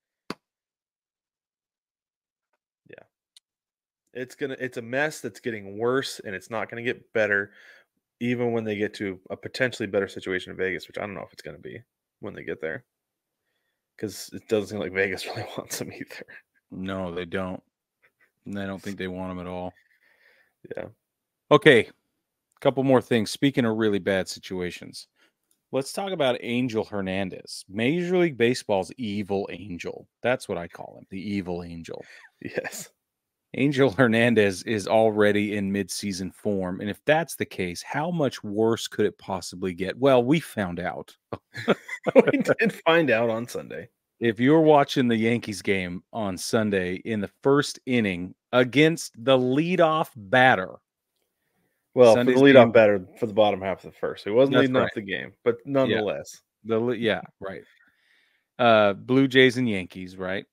Yeah. It's a mess that's getting worse, and it's not going to get better even when they get to a potentially better situation in Vegas, which I don't know if it's going to be when they get there. Because it doesn't seem like Vegas really wants them either. No, they don't. And I don't think they want them at all. Yeah. Okay. A couple more things. Speaking of really bad situations, let's talk about Angel Hernandez. Major League Baseball's evil angel. That's what I call him, the evil angel. Yes. Angel Hernandez is already in midseason form. And if that's the case, how much worse could it possibly get? Well, we found out. We did find out on Sunday. If you're watching the Yankees game on Sunday in the first inning against the leadoff batter. Well, Sunday's for the leadoff batter for the bottom half of the first. It wasn't leading off the game, but nonetheless. Right. Blue Jays and Yankees, right?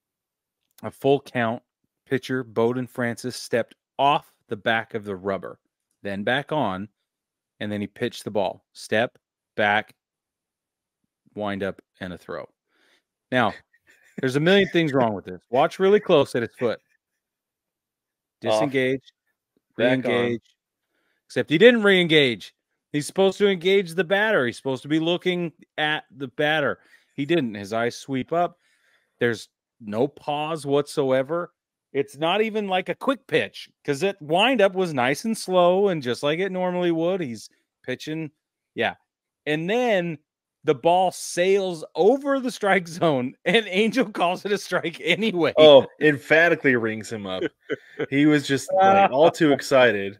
A full count. Pitcher Bowden Francis stepped off the back of the rubber, then back on, and then he pitched the ball. Step, back, wind up, and a throw. Now, there's a million things wrong with this. Watch really close at his foot. Disengage, re-engage. Except he didn't re-engage. He's supposed to engage the batter. He's supposed to be looking at the batter. He didn't. His eyes sweep up. There's no pause whatsoever. It's not even like a quick pitch because that windup was nice and slow and just like it normally would. He's pitching. Yeah. And then the ball sails over the strike zone and Angel calls it a strike anyway. Oh, emphatically rings him up. He was just like all too excited.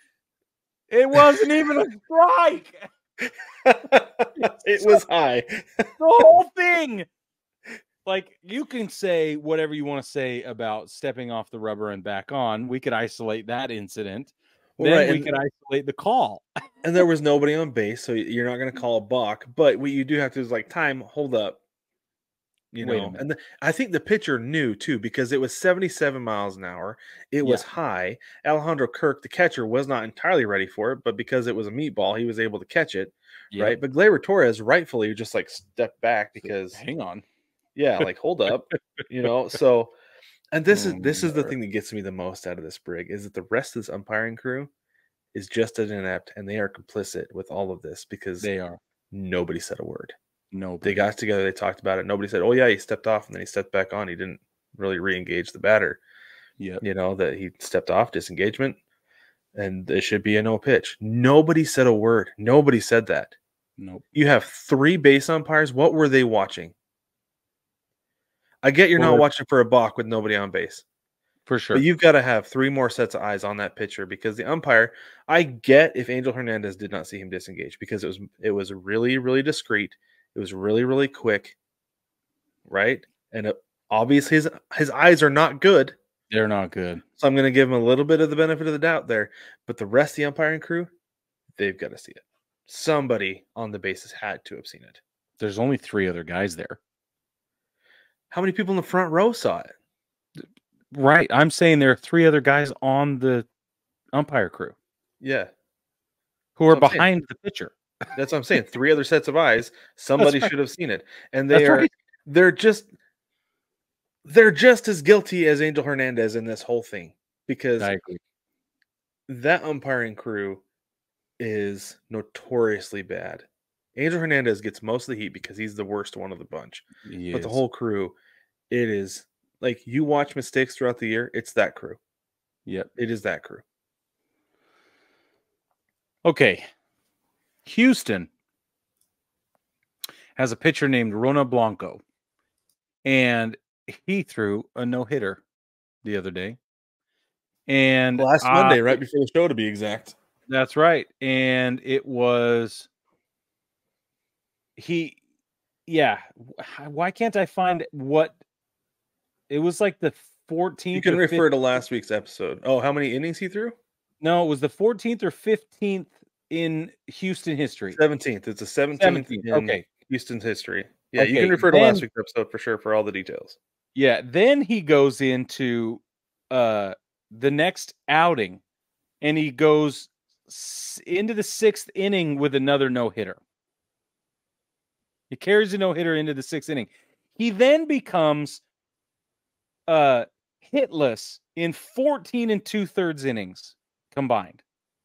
It wasn't even a strike. It was high. The whole thing. Like, you can say whatever you want to say about stepping off the rubber and back on. We could isolate that incident. Well, then we could isolate the call. And there was nobody on base, so you're not going to call a balk. But what you do have to is like, time, hold up. You know, and I think the pitcher knew too, because it was 77 miles an hour. It was high. Alejandro Kirk, the catcher, was not entirely ready for it, but because it was a meatball, he was able to catch it. Right. But Gleyber Torres rightfully just like stepped back because hang on. Yeah, like hold up, you know. So, and this is the thing that gets me the most out of this, Brig, is that the rest of this umpiring crew is just as inept, and they are complicit with all of this because they are. Nobody said a word. No, they got together, they talked about it. Nobody said, "Oh yeah, he stepped off and then he stepped back on. He didn't really re-engage the batter." Yeah, you know that he stepped off, disengagement, and it should be a no pitch. Nobody said a word. Nobody said that. Nope. You have 3 base umpires. What were they watching? I get you're not watching for a balk with nobody on base. For sure. But you've got to have 3 more sets of eyes on that pitcher because the umpire, I get if Angel Hernandez did not see him disengage because it was really, really discreet. It was really, really quick. Right? And obviously his eyes are not good. They're not good. So I'm going to give him a little bit of the benefit of the doubt there. But the rest of the umpiring crew, they've got to see it. Somebody on the bases had to have seen it. There's only 3 other guys there. How many people in the front row saw it? Right. I'm saying there are 3 other guys on the umpire crew. Yeah. Who are behind the pitcher. That's what I'm saying. 3 other sets of eyes. Somebody should have seen it. And they're just as guilty as Angel Hernandez in this whole thing. Because I agree. That umpiring crew is notoriously bad. Angel Hernandez gets most of the heat because he's the worst one of the bunch. But the whole crew, it is like you watch mistakes throughout the year, it's that crew. Yep. It is that crew. Okay. Houston has a pitcher named Rona Blanco. And he threw a no-hitter the other day. And last Monday, right before the show to be exact. That's right. And it was why can't I find what it was like the 14th? You can refer to last week's episode. Oh, how many innings he threw? No, it was the 14th or 15th in Houston history. 17th. It's the 17th 17th. in Okay. Houston's history. Yeah, you can Okay. refer to last week's episode for sure for all the details. Yeah. Then he goes into the next outing, and he goes into the 6th inning with another no-hitter. He carries a no-hitter into the 6th inning. He then becomes hitless in 14 2/3 innings combined.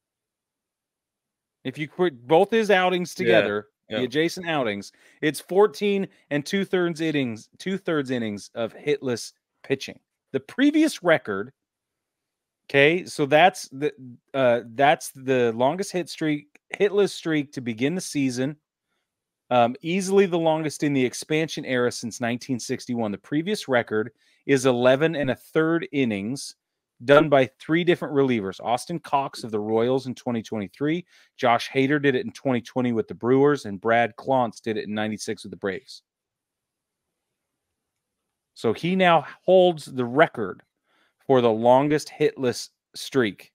If you put both his outings together, the adjacent outings, it's 14 2/3 innings, 2/3 innings of hitless pitching. The previous record, okay, so that's the longest hitless streak to begin the season. Easily the longest in the expansion era since 1961. The previous record is 11 1/3 innings done by 3 different relievers. Austin Cox of the Royals in 2023. Josh Hader did it in 2020 with the Brewers, and Brad Klontz did it in 96 with the Braves. So he now holds the record for the longest hitless streak.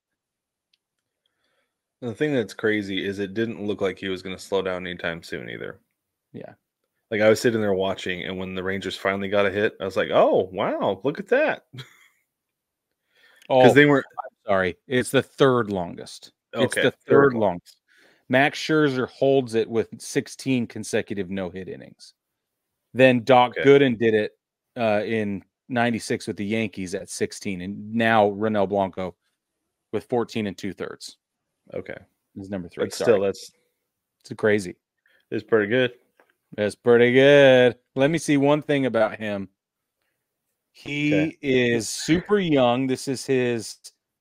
The thing that's crazy is it didn't look like he was going to slow down anytime soon either. Yeah. Like I was sitting there watching, and when the Rangers finally got a hit, I was like, "Oh, wow, look at that!" Because they weren't. I'm sorry, it's the 3rd longest. Okay, it's the third longest. Max Scherzer holds it with 16 consecutive no-hit innings. Then Doc Gooden did it in 96 with the Yankees at 16, and now Ronel Blanco with 14 2/3. Okay, is number 3. But still, it's crazy. It's pretty good. It's pretty good. Let me see one thing about him. He is super young. This is his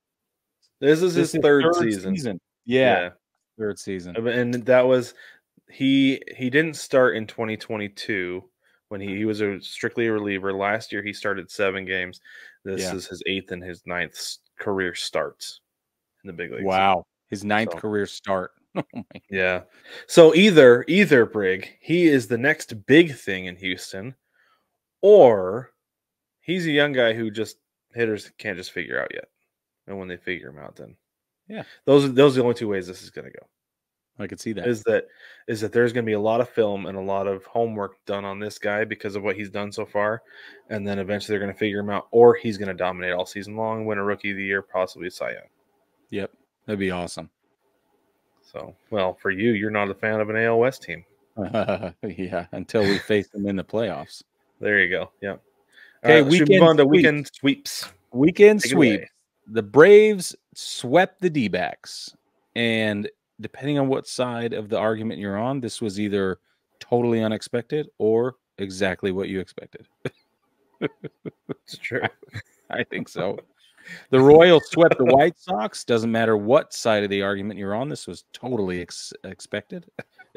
third season. Yeah. 3rd season. And that was he didn't start in 2022 when he was strictly a reliever. Last year he started 7 games. This is his 8th and his 9th career starts in the big leagues. Wow. His 9th career start. Oh my. Yeah. So either Brig, he is the next big thing in Houston, or he's a young guy who just hitters can't just figure out yet. And when they figure him out, then those are the only 2 ways this is going to go. I could see that. Is that there's going to be a lot of film and a lot of homework done on this guy because of what he's done so far, and then eventually they're going to figure him out, or he's going to dominate all season long, win a Rookie of the Year, possibly a Cy Young. Yep, that'd be awesome. So, well, for you, you're not a fan of an AL West team. Yeah, until we face them in the playoffs. There you go. Yeah. Okay, we move on to weekend sweeps. Weekend sweep. The Braves swept the D-backs, and depending on what side of the argument you're on, this was either totally unexpected or exactly what you expected. It's true. I think so. The Royals swept the White Sox. Doesn't matter what side of the argument you're on. This was totally expected.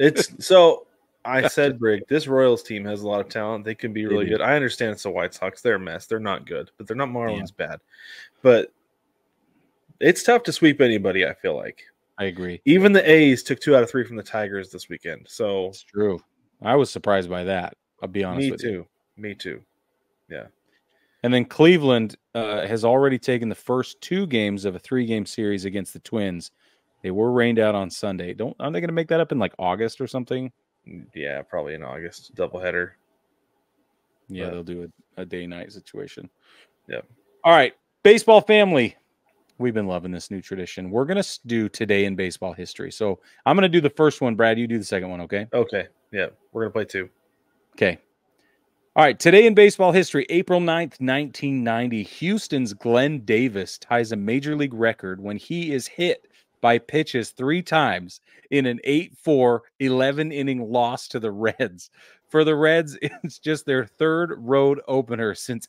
I said, Brig, this Royals team has a lot of talent. They can be really good. I understand it's the White Sox. They're a mess. They're not good, but they're not Marlins bad. But it's tough to sweep anybody, I feel like. I agree. Even the A's took 2 out of 3 from the Tigers this weekend. So it's true. I was surprised by that. I'll be honest with you. Me too. Yeah. And then Cleveland has already taken the first 2 games of a 3-game series against the Twins. They were rained out on Sunday. Aren't they going to make that up in like August or something? Yeah, probably in August. Doubleheader. Yeah, they'll do a day-night situation. Yeah. All right. Baseball family. We've been loving this new tradition. We're going to do Today in Baseball History. So I'm going to do the first one. Brad, you do the second one, okay? Okay. Yeah. We're going to play 2. Okay. All right. Today in Baseball History, April 9th, 1990, Houston's Glenn Davis ties a major league record when he is hit by pitches 3 times in an 8-4 11-inning loss to the Reds. For the Reds, it's just their 3rd road opener since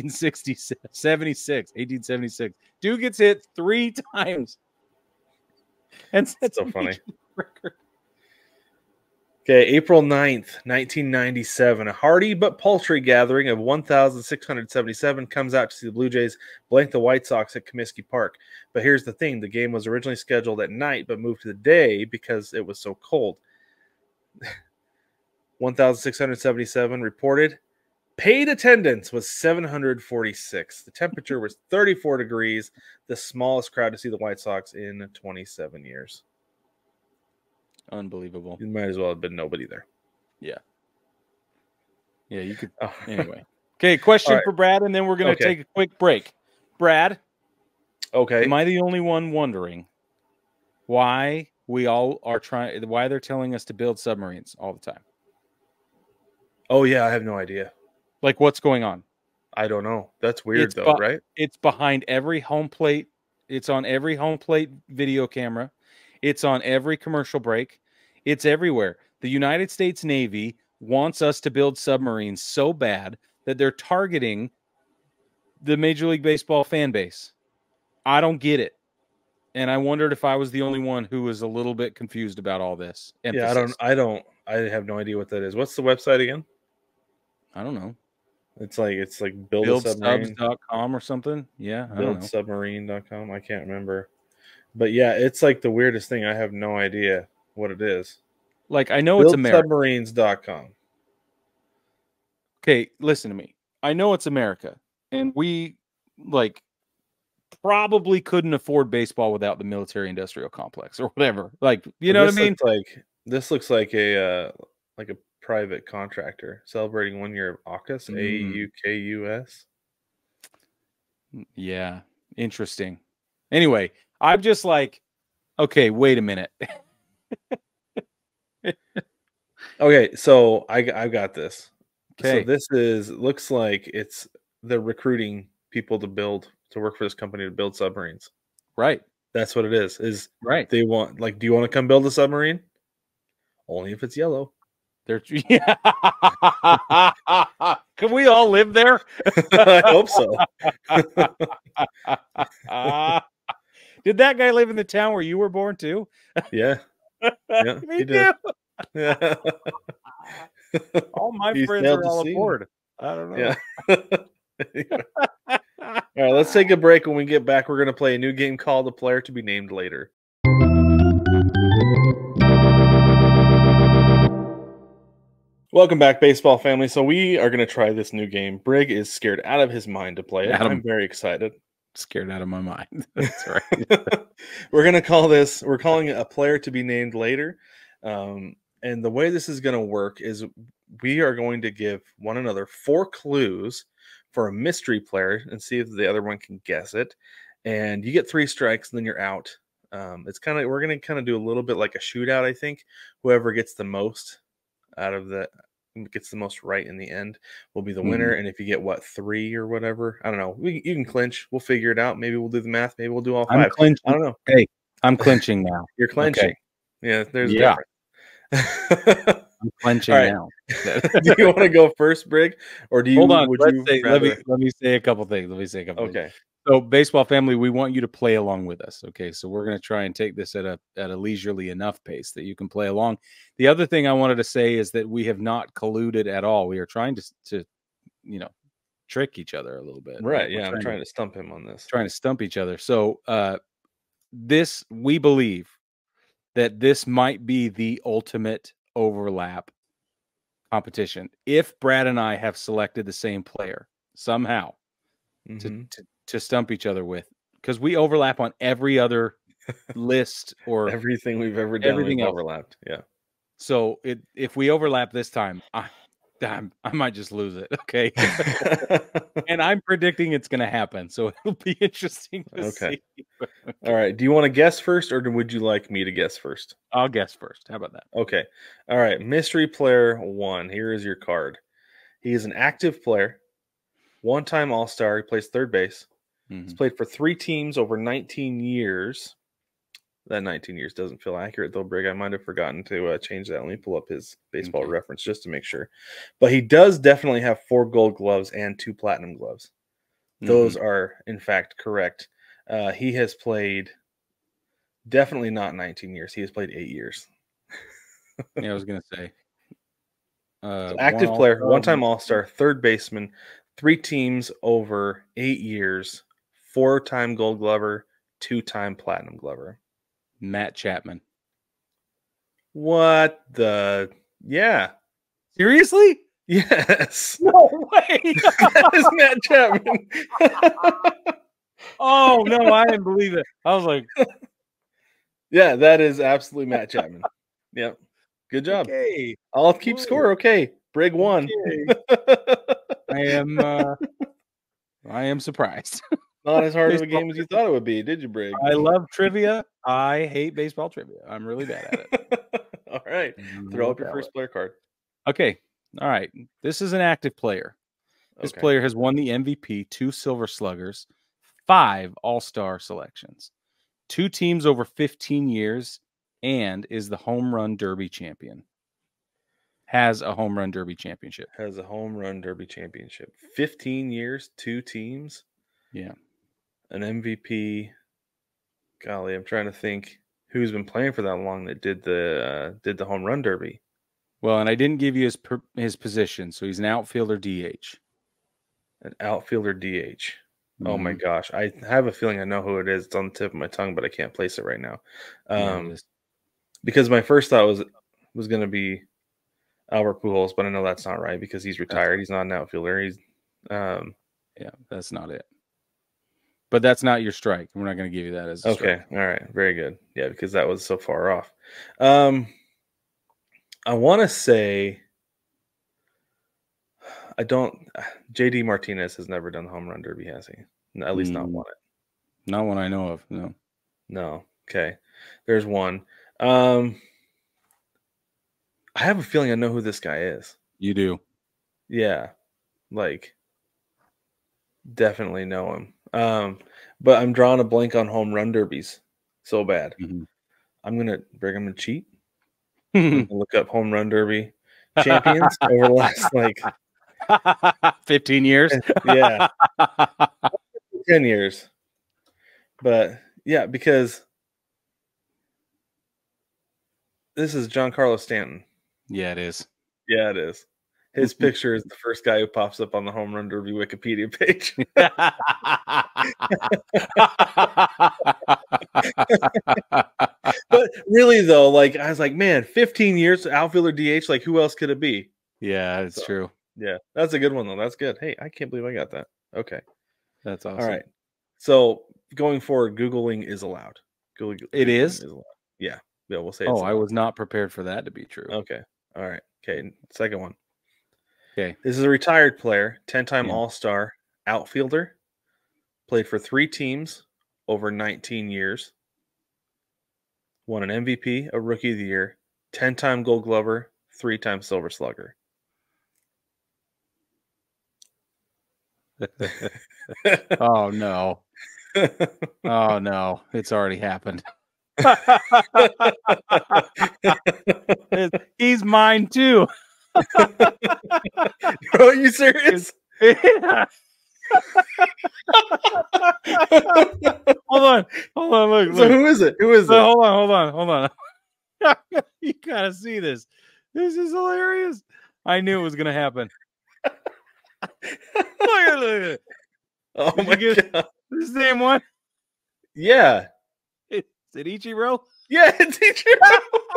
1876. Dude gets hit 3 times. And that's so funny. Record. Okay, April 9th, 1997, a hearty but paltry gathering of 1,677 comes out to see the Blue Jays blank the White Sox at Comiskey Park. But here's the thing, the game was originally scheduled at night but moved to the day because it was so cold. 1,677 reported, paid attendance was 746. The temperature was 34 degrees. The smallest crowd to see the White Sox in 27 years. Unbelievable. You might as well have been nobody there. Yeah. Yeah, you could. Anyway. Okay, question for Brad, and then we're going to take a quick break. Brad. Okay. Am I the only one wondering why we all are why they're telling us to build submarines all the time? Oh, yeah, I have no idea. Like, what's going on? I don't know. That's weird, though, right? It's behind every home plate. It's on every home plate video camera. It's on every commercial break. It's everywhere. The United States Navy wants us to build submarines so bad that they're targeting the Major League Baseball fan base. I don't get it. And I wondered if I was the only one who was a little bit confused about all this. Emphasis. Yeah, I have no idea what that is. What's the website again? I don't know. It's like buildsubmarine.com or something. Yeah, buildsubmarine.com. I can't remember. But yeah, it's like the weirdest thing. I have no idea what it is. Like, I know it's America. Buildsubmarines.com. Okay, listen to me. I know it's America, and we probably couldn't afford baseball without the military-industrial complex or whatever. Like, you know what I mean? This looks like a private contractor celebrating 1 year of AUKUS. AUKUS. Yeah, interesting. Anyway, I'm just like, okay, wait a minute. Okay, so I've got this. Okay. So this looks like they're recruiting people to work for this company to build submarines. Right. That's what it is. Right. They want, like, do you want to come build a submarine? Only if it's yellow. Yeah. Can we all live there? I hope so. Did that guy live in the town where you were born too? Yeah. Yeah, he did. Yeah. All my friends are all aboard. I don't know. Yeah. All right, let's take a break. When we get back, we're going to play a new game called A Player to Be Named Later. Welcome back, baseball family. So we are going to try this new game. Brig is scared out of his mind to play it. I'm very excited. Scared out of my mind. That's right. We're calling it A Player to Be Named Later. And the way this is going to work is we are going to give one another 4 clues for a mystery player and see if the other one can guess it. And you get 3 strikes and then you're out. We're going to kind of do a little bit like a shootout, I think. Whoever gets the most gets the most right in the end will be the winner. And if you get 3 or whatever, I don't know. You can clinch. We'll figure it out. Maybe we'll do the math. Maybe we'll do all 5. I'm clinching. I don't know. Hey, I'm clinching now. You're clinching. Okay. Yeah, there's a difference. I'm clenching now. Do you want to go first, Brig, or do you? Hold on. Let me say a couple things. Okay. So, baseball family, we want you to play along with us. Okay, so we're going to try and take this at a leisurely enough pace that you can play along. The other thing I wanted to say is that we have not colluded at all. We are trying to trick each other a little bit. Right. Yeah, I'm trying to stump him on this. Trying to stump each other. So, we believe that this might be the ultimate overlap competition if Brad and I have selected the same player somehow to stump each other with, because we overlap on every other list or everything we've ever done. Everything overlapped. Yeah. So if we overlap this time, I might just lose it. Okay. And I'm predicting it's going to happen. So it'll be interesting to see. All right. Do you want to guess first, or would you like me to guess first? I'll guess first. How about that? Okay. All right. Mystery player 1. Here is your card. He is an active player, 1-time All-Star. He plays third base. He's played for 3 teams over 19 years. That 19 years doesn't feel accurate, though, Brig. I might have forgotten to change that. Let me pull up his baseball reference just to make sure. But he does definitely have 4 gold gloves and 2 platinum gloves. Those are, in fact, correct. He has played definitely not 19 years. He has played 8 years. Yeah, I was going to say. So active player, 1-time All-Star, third baseman, 3 teams over 8 years, 4-time gold glover, 2-time platinum glover. Matt Chapman. What the? Yeah. Seriously? Yes. No way. That is Matt Chapman. Oh, no, I didn't believe it. I was like, Yeah, that is absolutely Matt Chapman. Yep. Good job. okay. I'll keep Whoa. score. Okay. Brig won. Okay. I am surprised. Not as hard of a Baseball game as you thought it would be, did you, Brig? I love trivia. I hate baseball trivia. I'm really bad at it. All right. Throw up your first player card. Okay. All right. This is an active player. This Okay. player has won the MVP, 2 Silver Sluggers, 5 All-Star selections, 2 teams over 15 years, and is the Home Run Derby champion. Has a Home Run Derby championship. Has a Home Run Derby championship. 15 years, 2 teams. Yeah. An MVP. Golly, I'm trying to think who's been playing for that long that did the Home Run Derby. Well, and I didn't give you his position, so he's an outfielder DH. An outfielder DH. Oh my gosh. I have a feeling I know who it is. It's on the tip of my tongue, but I can't place it right now. Because my first thought was going to be Albert Pujols, but I know that's not right because he's retired. He's not an outfielder. He's yeah, that's not it. But that's not your strike. We're not going to give you that as a strike. Okay. All right. Very good. Yeah, because that was so far off. I want to say JD Martinez has never done the Home Run Derby, has he? No, at least not won it. Not one I know of, no. No. Okay. There's one. I have a feeling I know who this guy is. You do? Yeah. Like, definitely know him. But I'm drawing a blank on Home Run Derbies so bad. I'm gonna cheat. I'm gonna look up Home Run Derby champions over the last like 15 years. Yeah. 10 years. But yeah, because this is Giancarlo Stanton. Yeah, it is. Yeah, it is. His picture is the first guy who pops up on the Home Run Derby Wikipedia page. But really, though, like I was like, man, 15 years outfielder DH. Like, who else could it be? Yeah, it's true. Yeah, that's a good one though. That's good. Hey, I can't believe I got that. Okay, that's awesome. All right. So going forward, Googling is allowed. It is allowed. Yeah. Yeah, we'll say. Oh, I was not prepared for that to be true. Okay. All right. Okay. Second one. Okay. This is a retired player, 10-time All-Star outfielder, played for 3 teams over 19 years, won an MVP, a Rookie of the Year, 10-time Gold Glover, 3-time Silver Slugger. Oh, no. Oh, no. It's already happened. He's mine too. Are you serious? Yeah. Hold on, look. So who is it? Hold on. You gotta see this. This is hilarious. I knew it was gonna happen. Look at it. Oh my god. The same one? Yeah. Is it Ichiro? Yeah, it's Ichiro.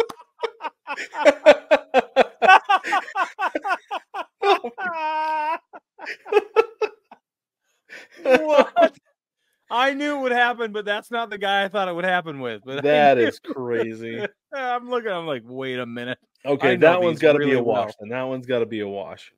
What? I knew it would happen, but that's not the guy I thought it would happen with. But that is crazy. I'm like, wait a minute. Okay, that one's got to be a wash. And that one's got to be a wash.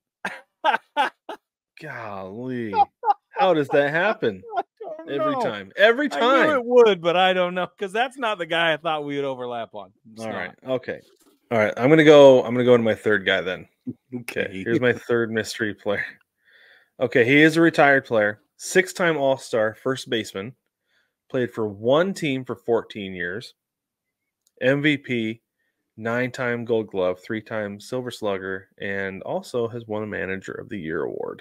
Golly. How does that happen? Every time. I knew it would, but I don't know, because that's not the guy I thought we would overlap on. All right. Okay. All right. I'm gonna go to my third guy then. Okay. Here's my third mystery player. Okay, he is a retired player, 6-time All-Star first baseman, played for 1 team for 14 years, MVP, 9-time Gold Glove, 3-time Silver Slugger, and also has won a Manager of the Year award.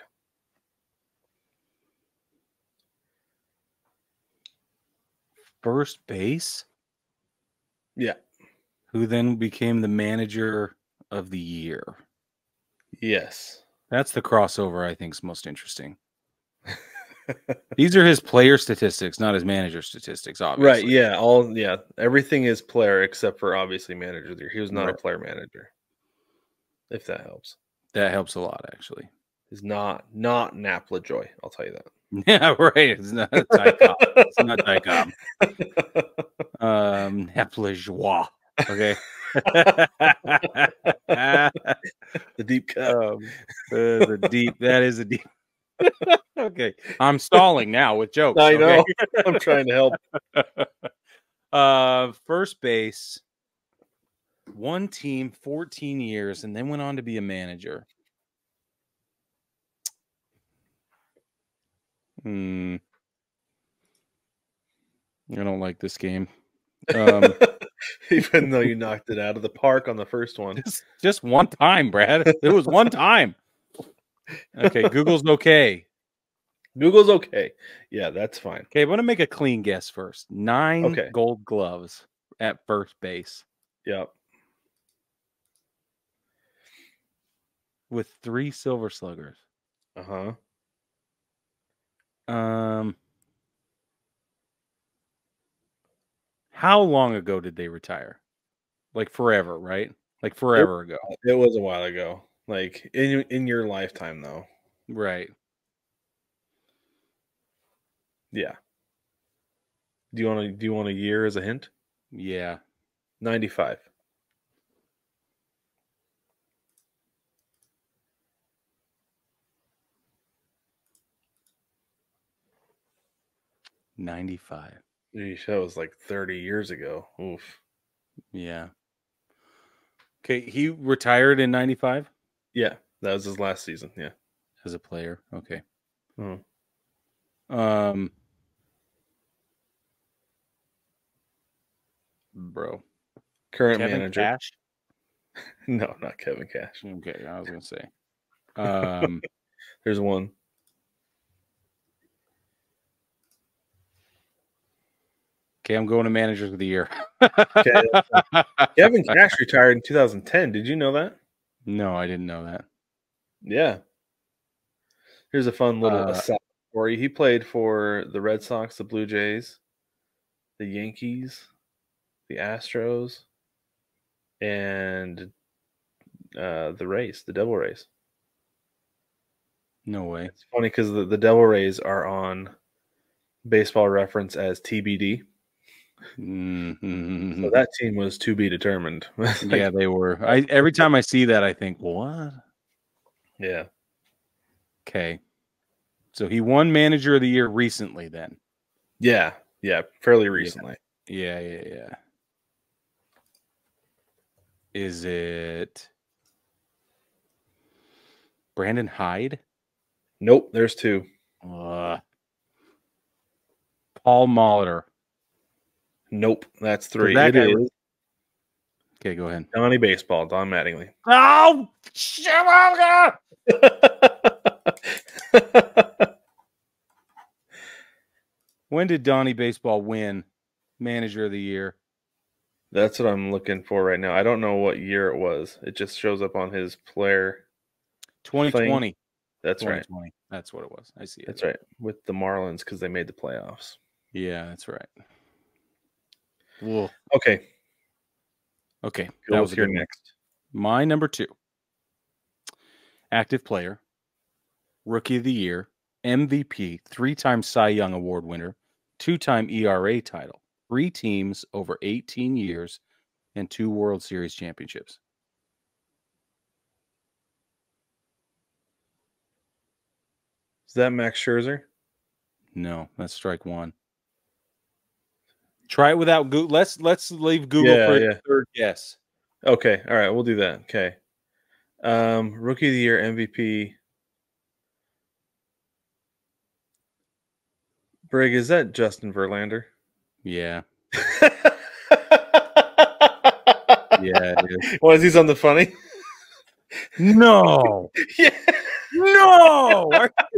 First base? Yeah. Who then became the Manager of the Year? Yes. That's the crossover I think is most interesting. These are his player statistics, not his manager statistics, obviously. Right, yeah. Everything is player except for obviously manager there. He was not a player manager. If that helps. That helps a lot, actually. Is not Napla Joy. I'll tell you that. Yeah, right. It's not Tycom. It's not Tycom. Napla Joie. Okay. The deep cut. The deep. That is a deep. Okay. I'm stalling now with jokes. I know. Okay? I'm trying to help. First base. One team, 14 years, and then went on to be a manager. I don't like this game. Even though you knocked it out of the park on the first one. Just one time, Brad. It was one time. Okay, Google's okay. Google's okay. Yeah, that's fine. Okay, I'm going to make a clean guess first. 9 Gold Gloves at first base. Yep. With 3 Silver Sluggers. Uh-huh. How long ago did they retire? Like forever, right? Like forever ago. It was a while ago. Like in your lifetime, though. Right. Yeah. Do you want a year as a hint? Yeah. 95. $95. That was like 30 years ago. Oof. Yeah. Okay, he retired in 95? Yeah, that was his last season, yeah. As a player. Okay. Mm-hmm. Bro. Current Kevin manager. Cash? No, not Kevin Cash. Okay, I was going to say. There's one. Okay, I'm going to managers of the year. Okay. Kevin Cash retired in 2010. Did you know that? No, I didn't know that. Yeah. Here's a fun little aside for you. He played for the Red Sox, the Blue Jays, the Yankees, the Astros, and the Rays, the Devil Rays. No way. It's funny because the Devil Rays are on Baseball Reference as TBD. Mm-hmm. So that team was to be determined. Yeah, they were. Every time I see that, I think, what? Yeah. Okay. So he won Manager of the Year recently then. Yeah. Yeah. Fairly recently. Yeah. Is it Brandon Hyde? Nope. There's 2. Paul Molitor. Nope. That's 3. It is. Okay, go ahead. Donnie Baseball, Don Mattingly. Oh, shit. When did Donnie Baseball win Manager of the Year? That's what I'm looking for right now. I don't know what year it was. It just shows up on his player. 2020. Thing. That's 2020. Right. That's what it was. I see it. That's right. With the Marlins because they made the playoffs. Yeah, that's right. Whoa. Okay. That was your next. My number 2. Active player, Rookie of the Year, MVP, 3-time Cy Young Award winner, 2-time ERA title, 3 teams over 18 years, and 2 World Series championships. Is that Max Scherzer? No, that's strike 1. Try it without Google. Let's leave Google for the third guess. Okay, all right, we'll do that. Okay. Rookie of the Year, MVP. Brig, is that Justin Verlander? Yeah. Yeah, it is. Was he's on the funny? No. Yeah. No.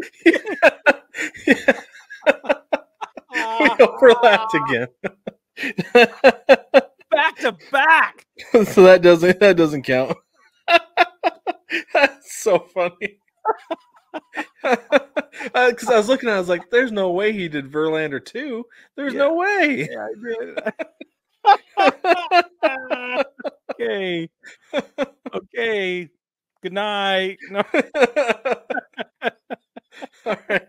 We overlapped again. Back to back. So that doesn't count. That's so funny. Because I was looking at it, I was like, there's no way he did Verlander too. There's no way. Yeah, I did. Okay. Good night. No. All right.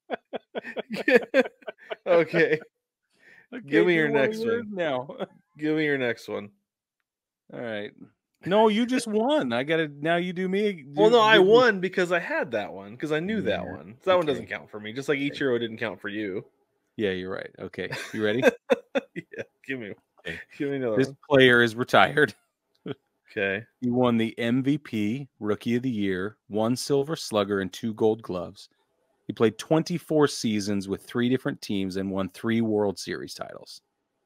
Okay. Give me your next one. Now. Give me your next one. All right. No, you just won. I gotta now. You do me. Well, no, I give me- won because I had that one because I knew that Yeah, one. So that one doesn't okay. count for me. Just like Ichiro didn't count for you. Yeah, you're right. Okay, you ready? Yeah, give me Okay. another This one. player is retired. Okay. He won the MVP, Rookie of the Year, 1 Silver Slugger, and 2 Gold Gloves. He played 24 seasons with 3 different teams and won 3 World Series titles.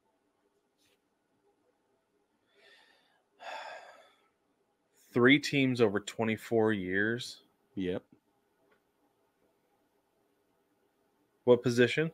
Three teams over 24 years. Yep. What position?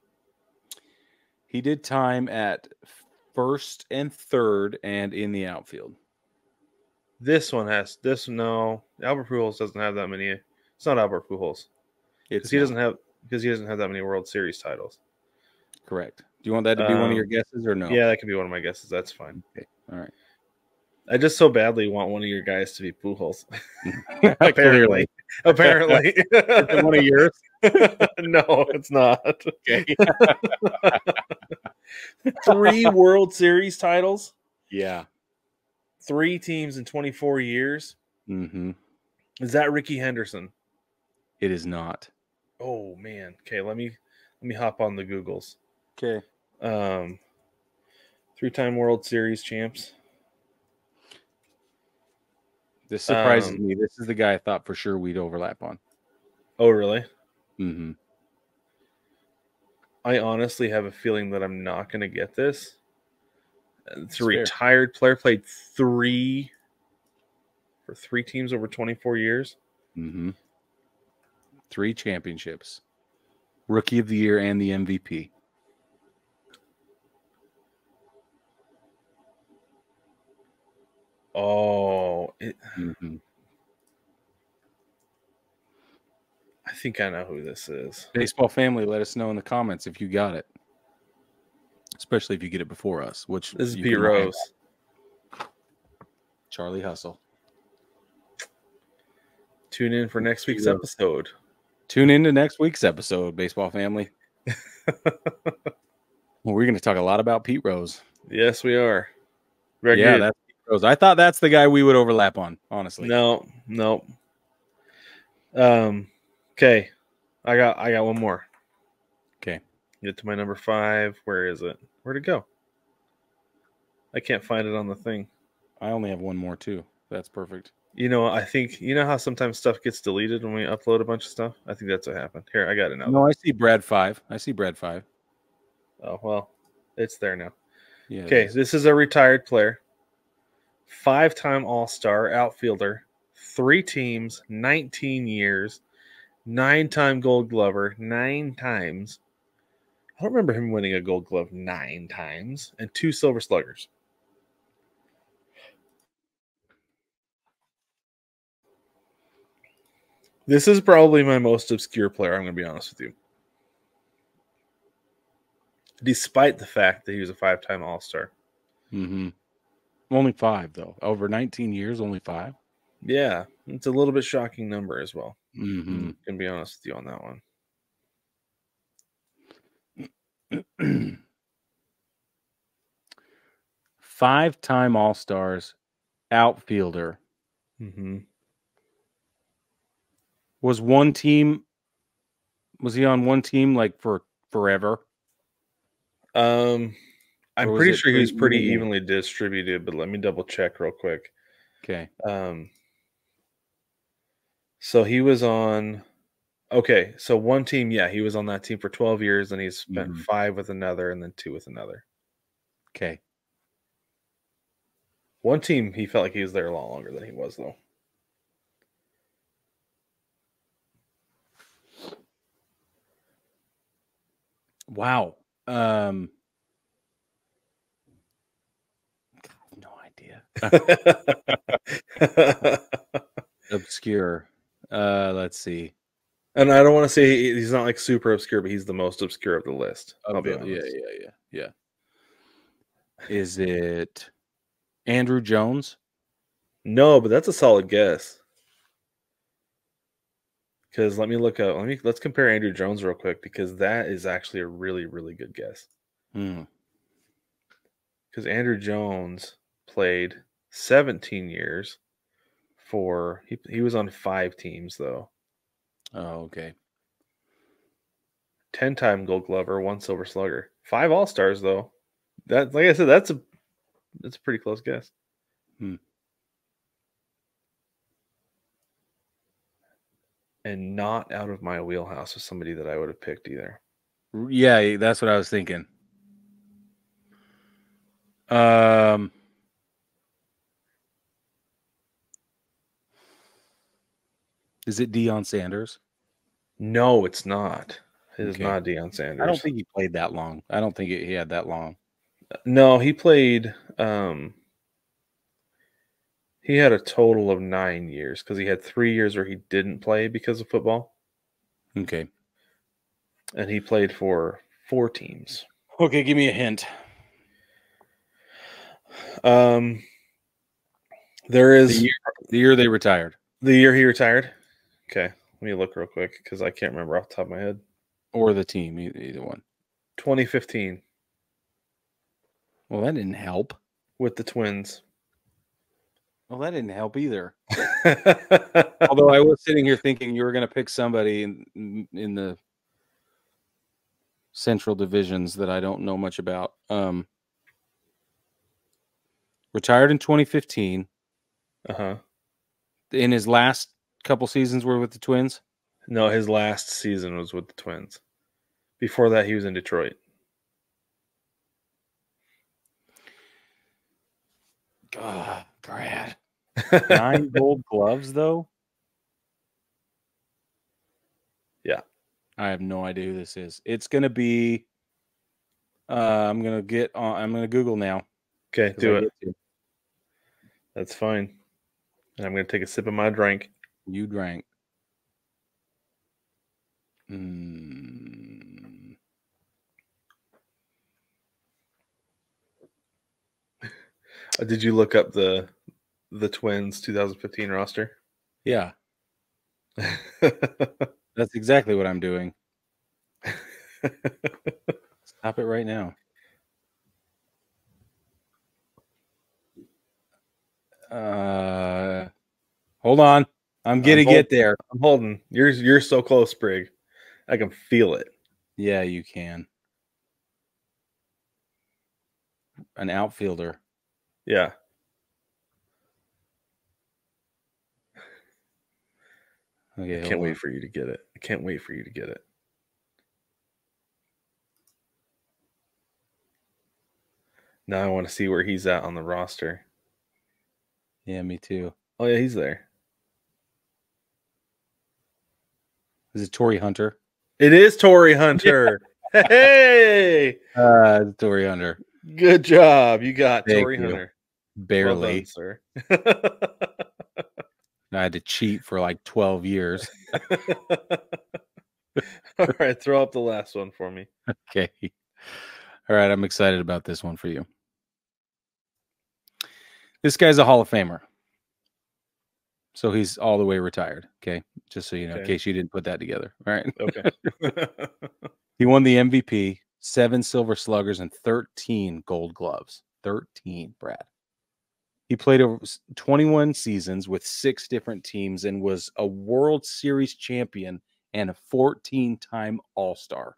He did time at first and third and in the outfield. This one has this. No, Albert Pujols doesn't have that many. It's not Albert Pujols because he doesn't have that many World Series titles. Correct. Do you want that to be one of your guesses or no? Yeah, that could be one of my guesses. That's fine. Okay. All right. I just so badly want one of your guys to be Pujols. Apparently. Apparently. Is it one of yours? No, it's not. Okay. 3 World Series titles. Yeah. 3 teams in 24 years. Mm-hmm. Is that Ricky Henderson? It is not. Oh man. Okay, let me hop on the Googles. Okay. 3-time World Series champs. This surprises me. This is the guy I thought for sure we'd overlap on. Oh, really? Mm-hmm. I honestly have a feeling that I'm not going to get this. It's a fair. retired player, played 3 teams over 24 years. Mm-hmm. 3 championships. Rookie of the Year and the MVP. Oh, Mm-hmm. I think I know who this is. Baseball family, let us know in the comments if you got it. Especially if you get it before us. Which This is you Pete can Rose. Charlie Hustle. Tune in for next week's episode. Tune in to next week's episode, baseball family. Well, we're going to talk a lot about Pete Rose. Yes, we are. Very yeah, good. that's Pete Rose. I thought that's the guy we would overlap on, honestly. No. Okay. I got one more. Okay. Get to my number 5. Where is it? Where'd it go? I can't find it on the thing. I only have one more too. That's perfect. I think how sometimes stuff gets deleted when we upload a bunch of stuff? I think that's what happened. Here, I got it now. No, I see Brad 5. Oh, well, it's there now. Yeah. Okay, this is a retired player. 5-time All-Star outfielder. 3 teams, 19 years. 9-time Gold Glover, 9 times. I don't remember him winning a Gold Glove 9 times. And 2 Silver Sluggers. This is probably my most obscure player, I'm going to be honest with you. Despite the fact that he was a 5-time All-Star. Mm-hmm. Only 5, though. Over 19 years, only 5. Yeah, it's a little bit shocking number as well. Mm-hmm. I'm going to be honest with you on that one. 5-time All-Stars, outfielder. Mm-hmm. Was he on one team like for forever? I'm pretty sure he was pretty evenly distributed, but let me double check real quick. Okay. So he was on. Okay, so one team, yeah, he was on that team for 12 years, and he's spent 5 with another, and then 2 with another. Okay. One team, he felt like he was there a lot longer than he was, though. Wow. No idea. Obscure. Let's see. And I don't want to say he's not like super obscure, but he's the most obscure of the list. I'll be honest. Yeah. Is it Andrew Jones? No, but that's a solid guess. Because let me look up. Let's compare Andrew Jones real quick because that is actually a really, really good guess. Hmm. Because Andrew Jones played 17 years for he was on 5 teams though. Oh, okay. 10-time Gold Glover, 1 Silver Slugger, 5 All Stars though. That, like I said, that's a pretty close guess. Hmm. And not out of my wheelhouse with somebody that I would have picked either. Yeah, that's what I was thinking. Is it Deion Sanders? No, it's not. It is Okay. not Deion Sanders. I don't think he played that long. I don't think he had that long. No, he played. He had a total of 9 years because he had 3 years where he didn't play because of football, Okay. and he played for 4 teams. Okay, give me a hint. There is The year they retired. the year he retired. Okay, let me look real quick because I can't remember off the top of my head. Or the team, either one. 2015 Well, that didn't help. with the Twins. Well, that didn't help either. Although I was sitting here thinking you were going to pick somebody in the Central divisions that I don't know much about. Retired in 2015. Uh-huh. In his last couple seasons were with the Twins. No, his last season was with the Twins. Before that, he was in Detroit. God, Brad. 9 Gold Gloves, though? Yeah. I have no idea who this is. It's going to be... I'm going to Google now. Okay, do it. That's fine. And I'm going to take a sip of my drink. You drank. Did you look up the Twins 2015 roster? Yeah. That's exactly what I'm doing. Stop it right now. Hold on. I'm gonna get there. I'm holding. You're so close, Sprig. I can feel it. Yeah, you can. An outfielder. Yeah. Okay, I can't wait for you to get it. I can't wait for you to get it. Now I want to see where he's at on the roster. Yeah, me too. Oh yeah, he's there. Is it Torrey Hunter? It is Torrey Hunter. Yeah. Hey, Torrey Hunter. Good job. You got Torrey Hunter. Barely, well done, sir. I had to cheat for like 12 years. All right, throw up the last one for me. Okay. All right, I'm excited about this one for you. This guy's a Hall of Famer. So he's all the way retired. Okay. Just so you know, in case you didn't put that together. All right. Okay. He won the MVP, 7 Silver Sluggers, and 13 Gold Gloves. 13, Brad. He played over 21 seasons with 6 different teams and was a World Series champion and a 14-time All-Star.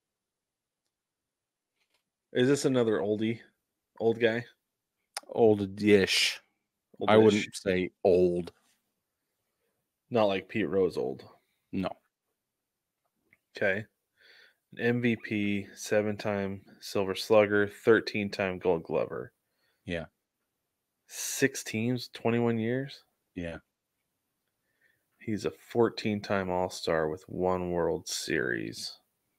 Is this another old guy? Old-ish. I wouldn't say old. Not like Pete Rose old. No. Okay. An MVP, 7-time Silver Slugger, 13-time Gold Glover. Yeah. 6 teams, 21 years? Yeah. He's a 14-time All-Star with 1 World Series.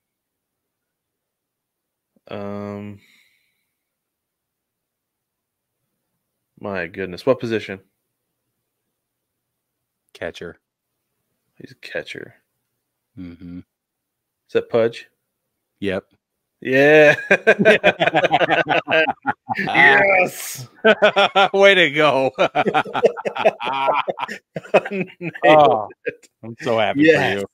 My goodness. What position? Catcher. He's a catcher. Mm-hmm. Is that Pudge? Yep. Yeah. Yes. Way to go. Oh, I'm so happy for you.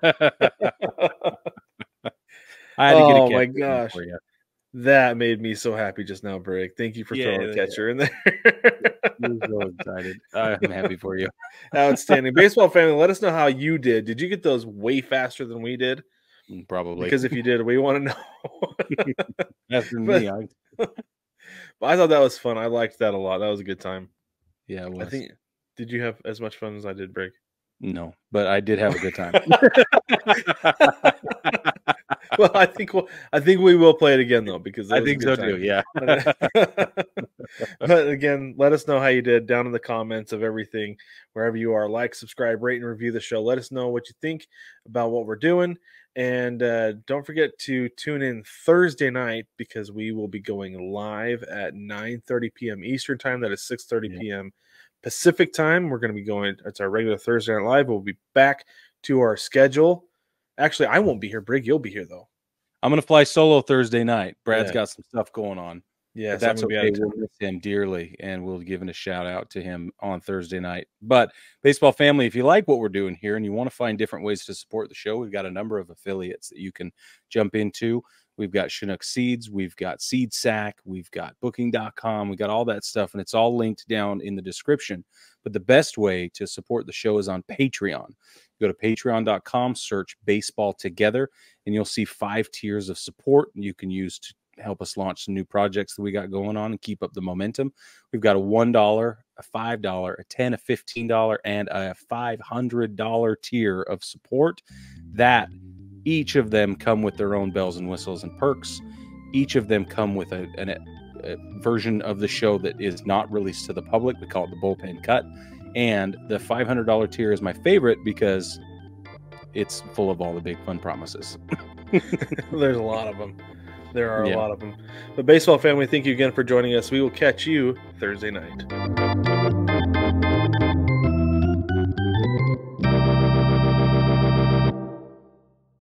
I had to get a Oh my catcher gosh. for you. That made me so happy just now, Brig. Thank you for throwing a catcher in there. I'm so excited. I'm happy for you. Outstanding. Baseball family, let us know how you did. Did you get those way faster than we did? Probably. Because if you did, we want to know. Faster than me. But I thought that was fun. I liked that a lot. That was a good time. Yeah, it was. I think. Did you have as much fun as I did, Brig? No, but I did have a good time. Well, I think we will play it again though, because I think so too. Yeah. But again, let us know how you did down in the comments of everything, wherever you are. Like, subscribe, rate, and review the show. Let us know what you think about what we're doing. And don't forget to tune in Thursday night, because we will be going live at 9:30 p.m. Eastern time. That is 6:30 p.m. Pacific time. We're going to be going. It's our regular Thursday night live. We'll be back to our schedule. Actually, I won't be here. Brig, you'll be here though. I'm going to fly solo Thursday night. Brad's got some stuff going on. Yeah, that's okay. We'll miss him dearly, and we'll give a shout out to him on Thursday night. But baseball family, if you like what we're doing here and you want to find different ways to support the show, we've got a number of affiliates that you can jump into. We've got Chinook Seeds, we've got Seed Sack, we've got Booking.com, we've got all that stuff, and it's all linked down in the description. But the best way to support the show is on Patreon. Go to patreon.com, search Baseball Together, and you'll see 5 tiers of support you can use to help us launch some new projects that we got going on and keep up the momentum. We've got a $1, a $5, a $10, a $15, and a $500 tier of support. That each of them come with their own bells and whistles and perks. Each of them come with a version of the show that is not released to the public. We call it the bullpen cut. And the $500 tier is my favorite because it's full of all the big fun promises. There's a lot of them. There are a lot of them. But baseball family, thank you again for joining us. We will catch you Thursday night.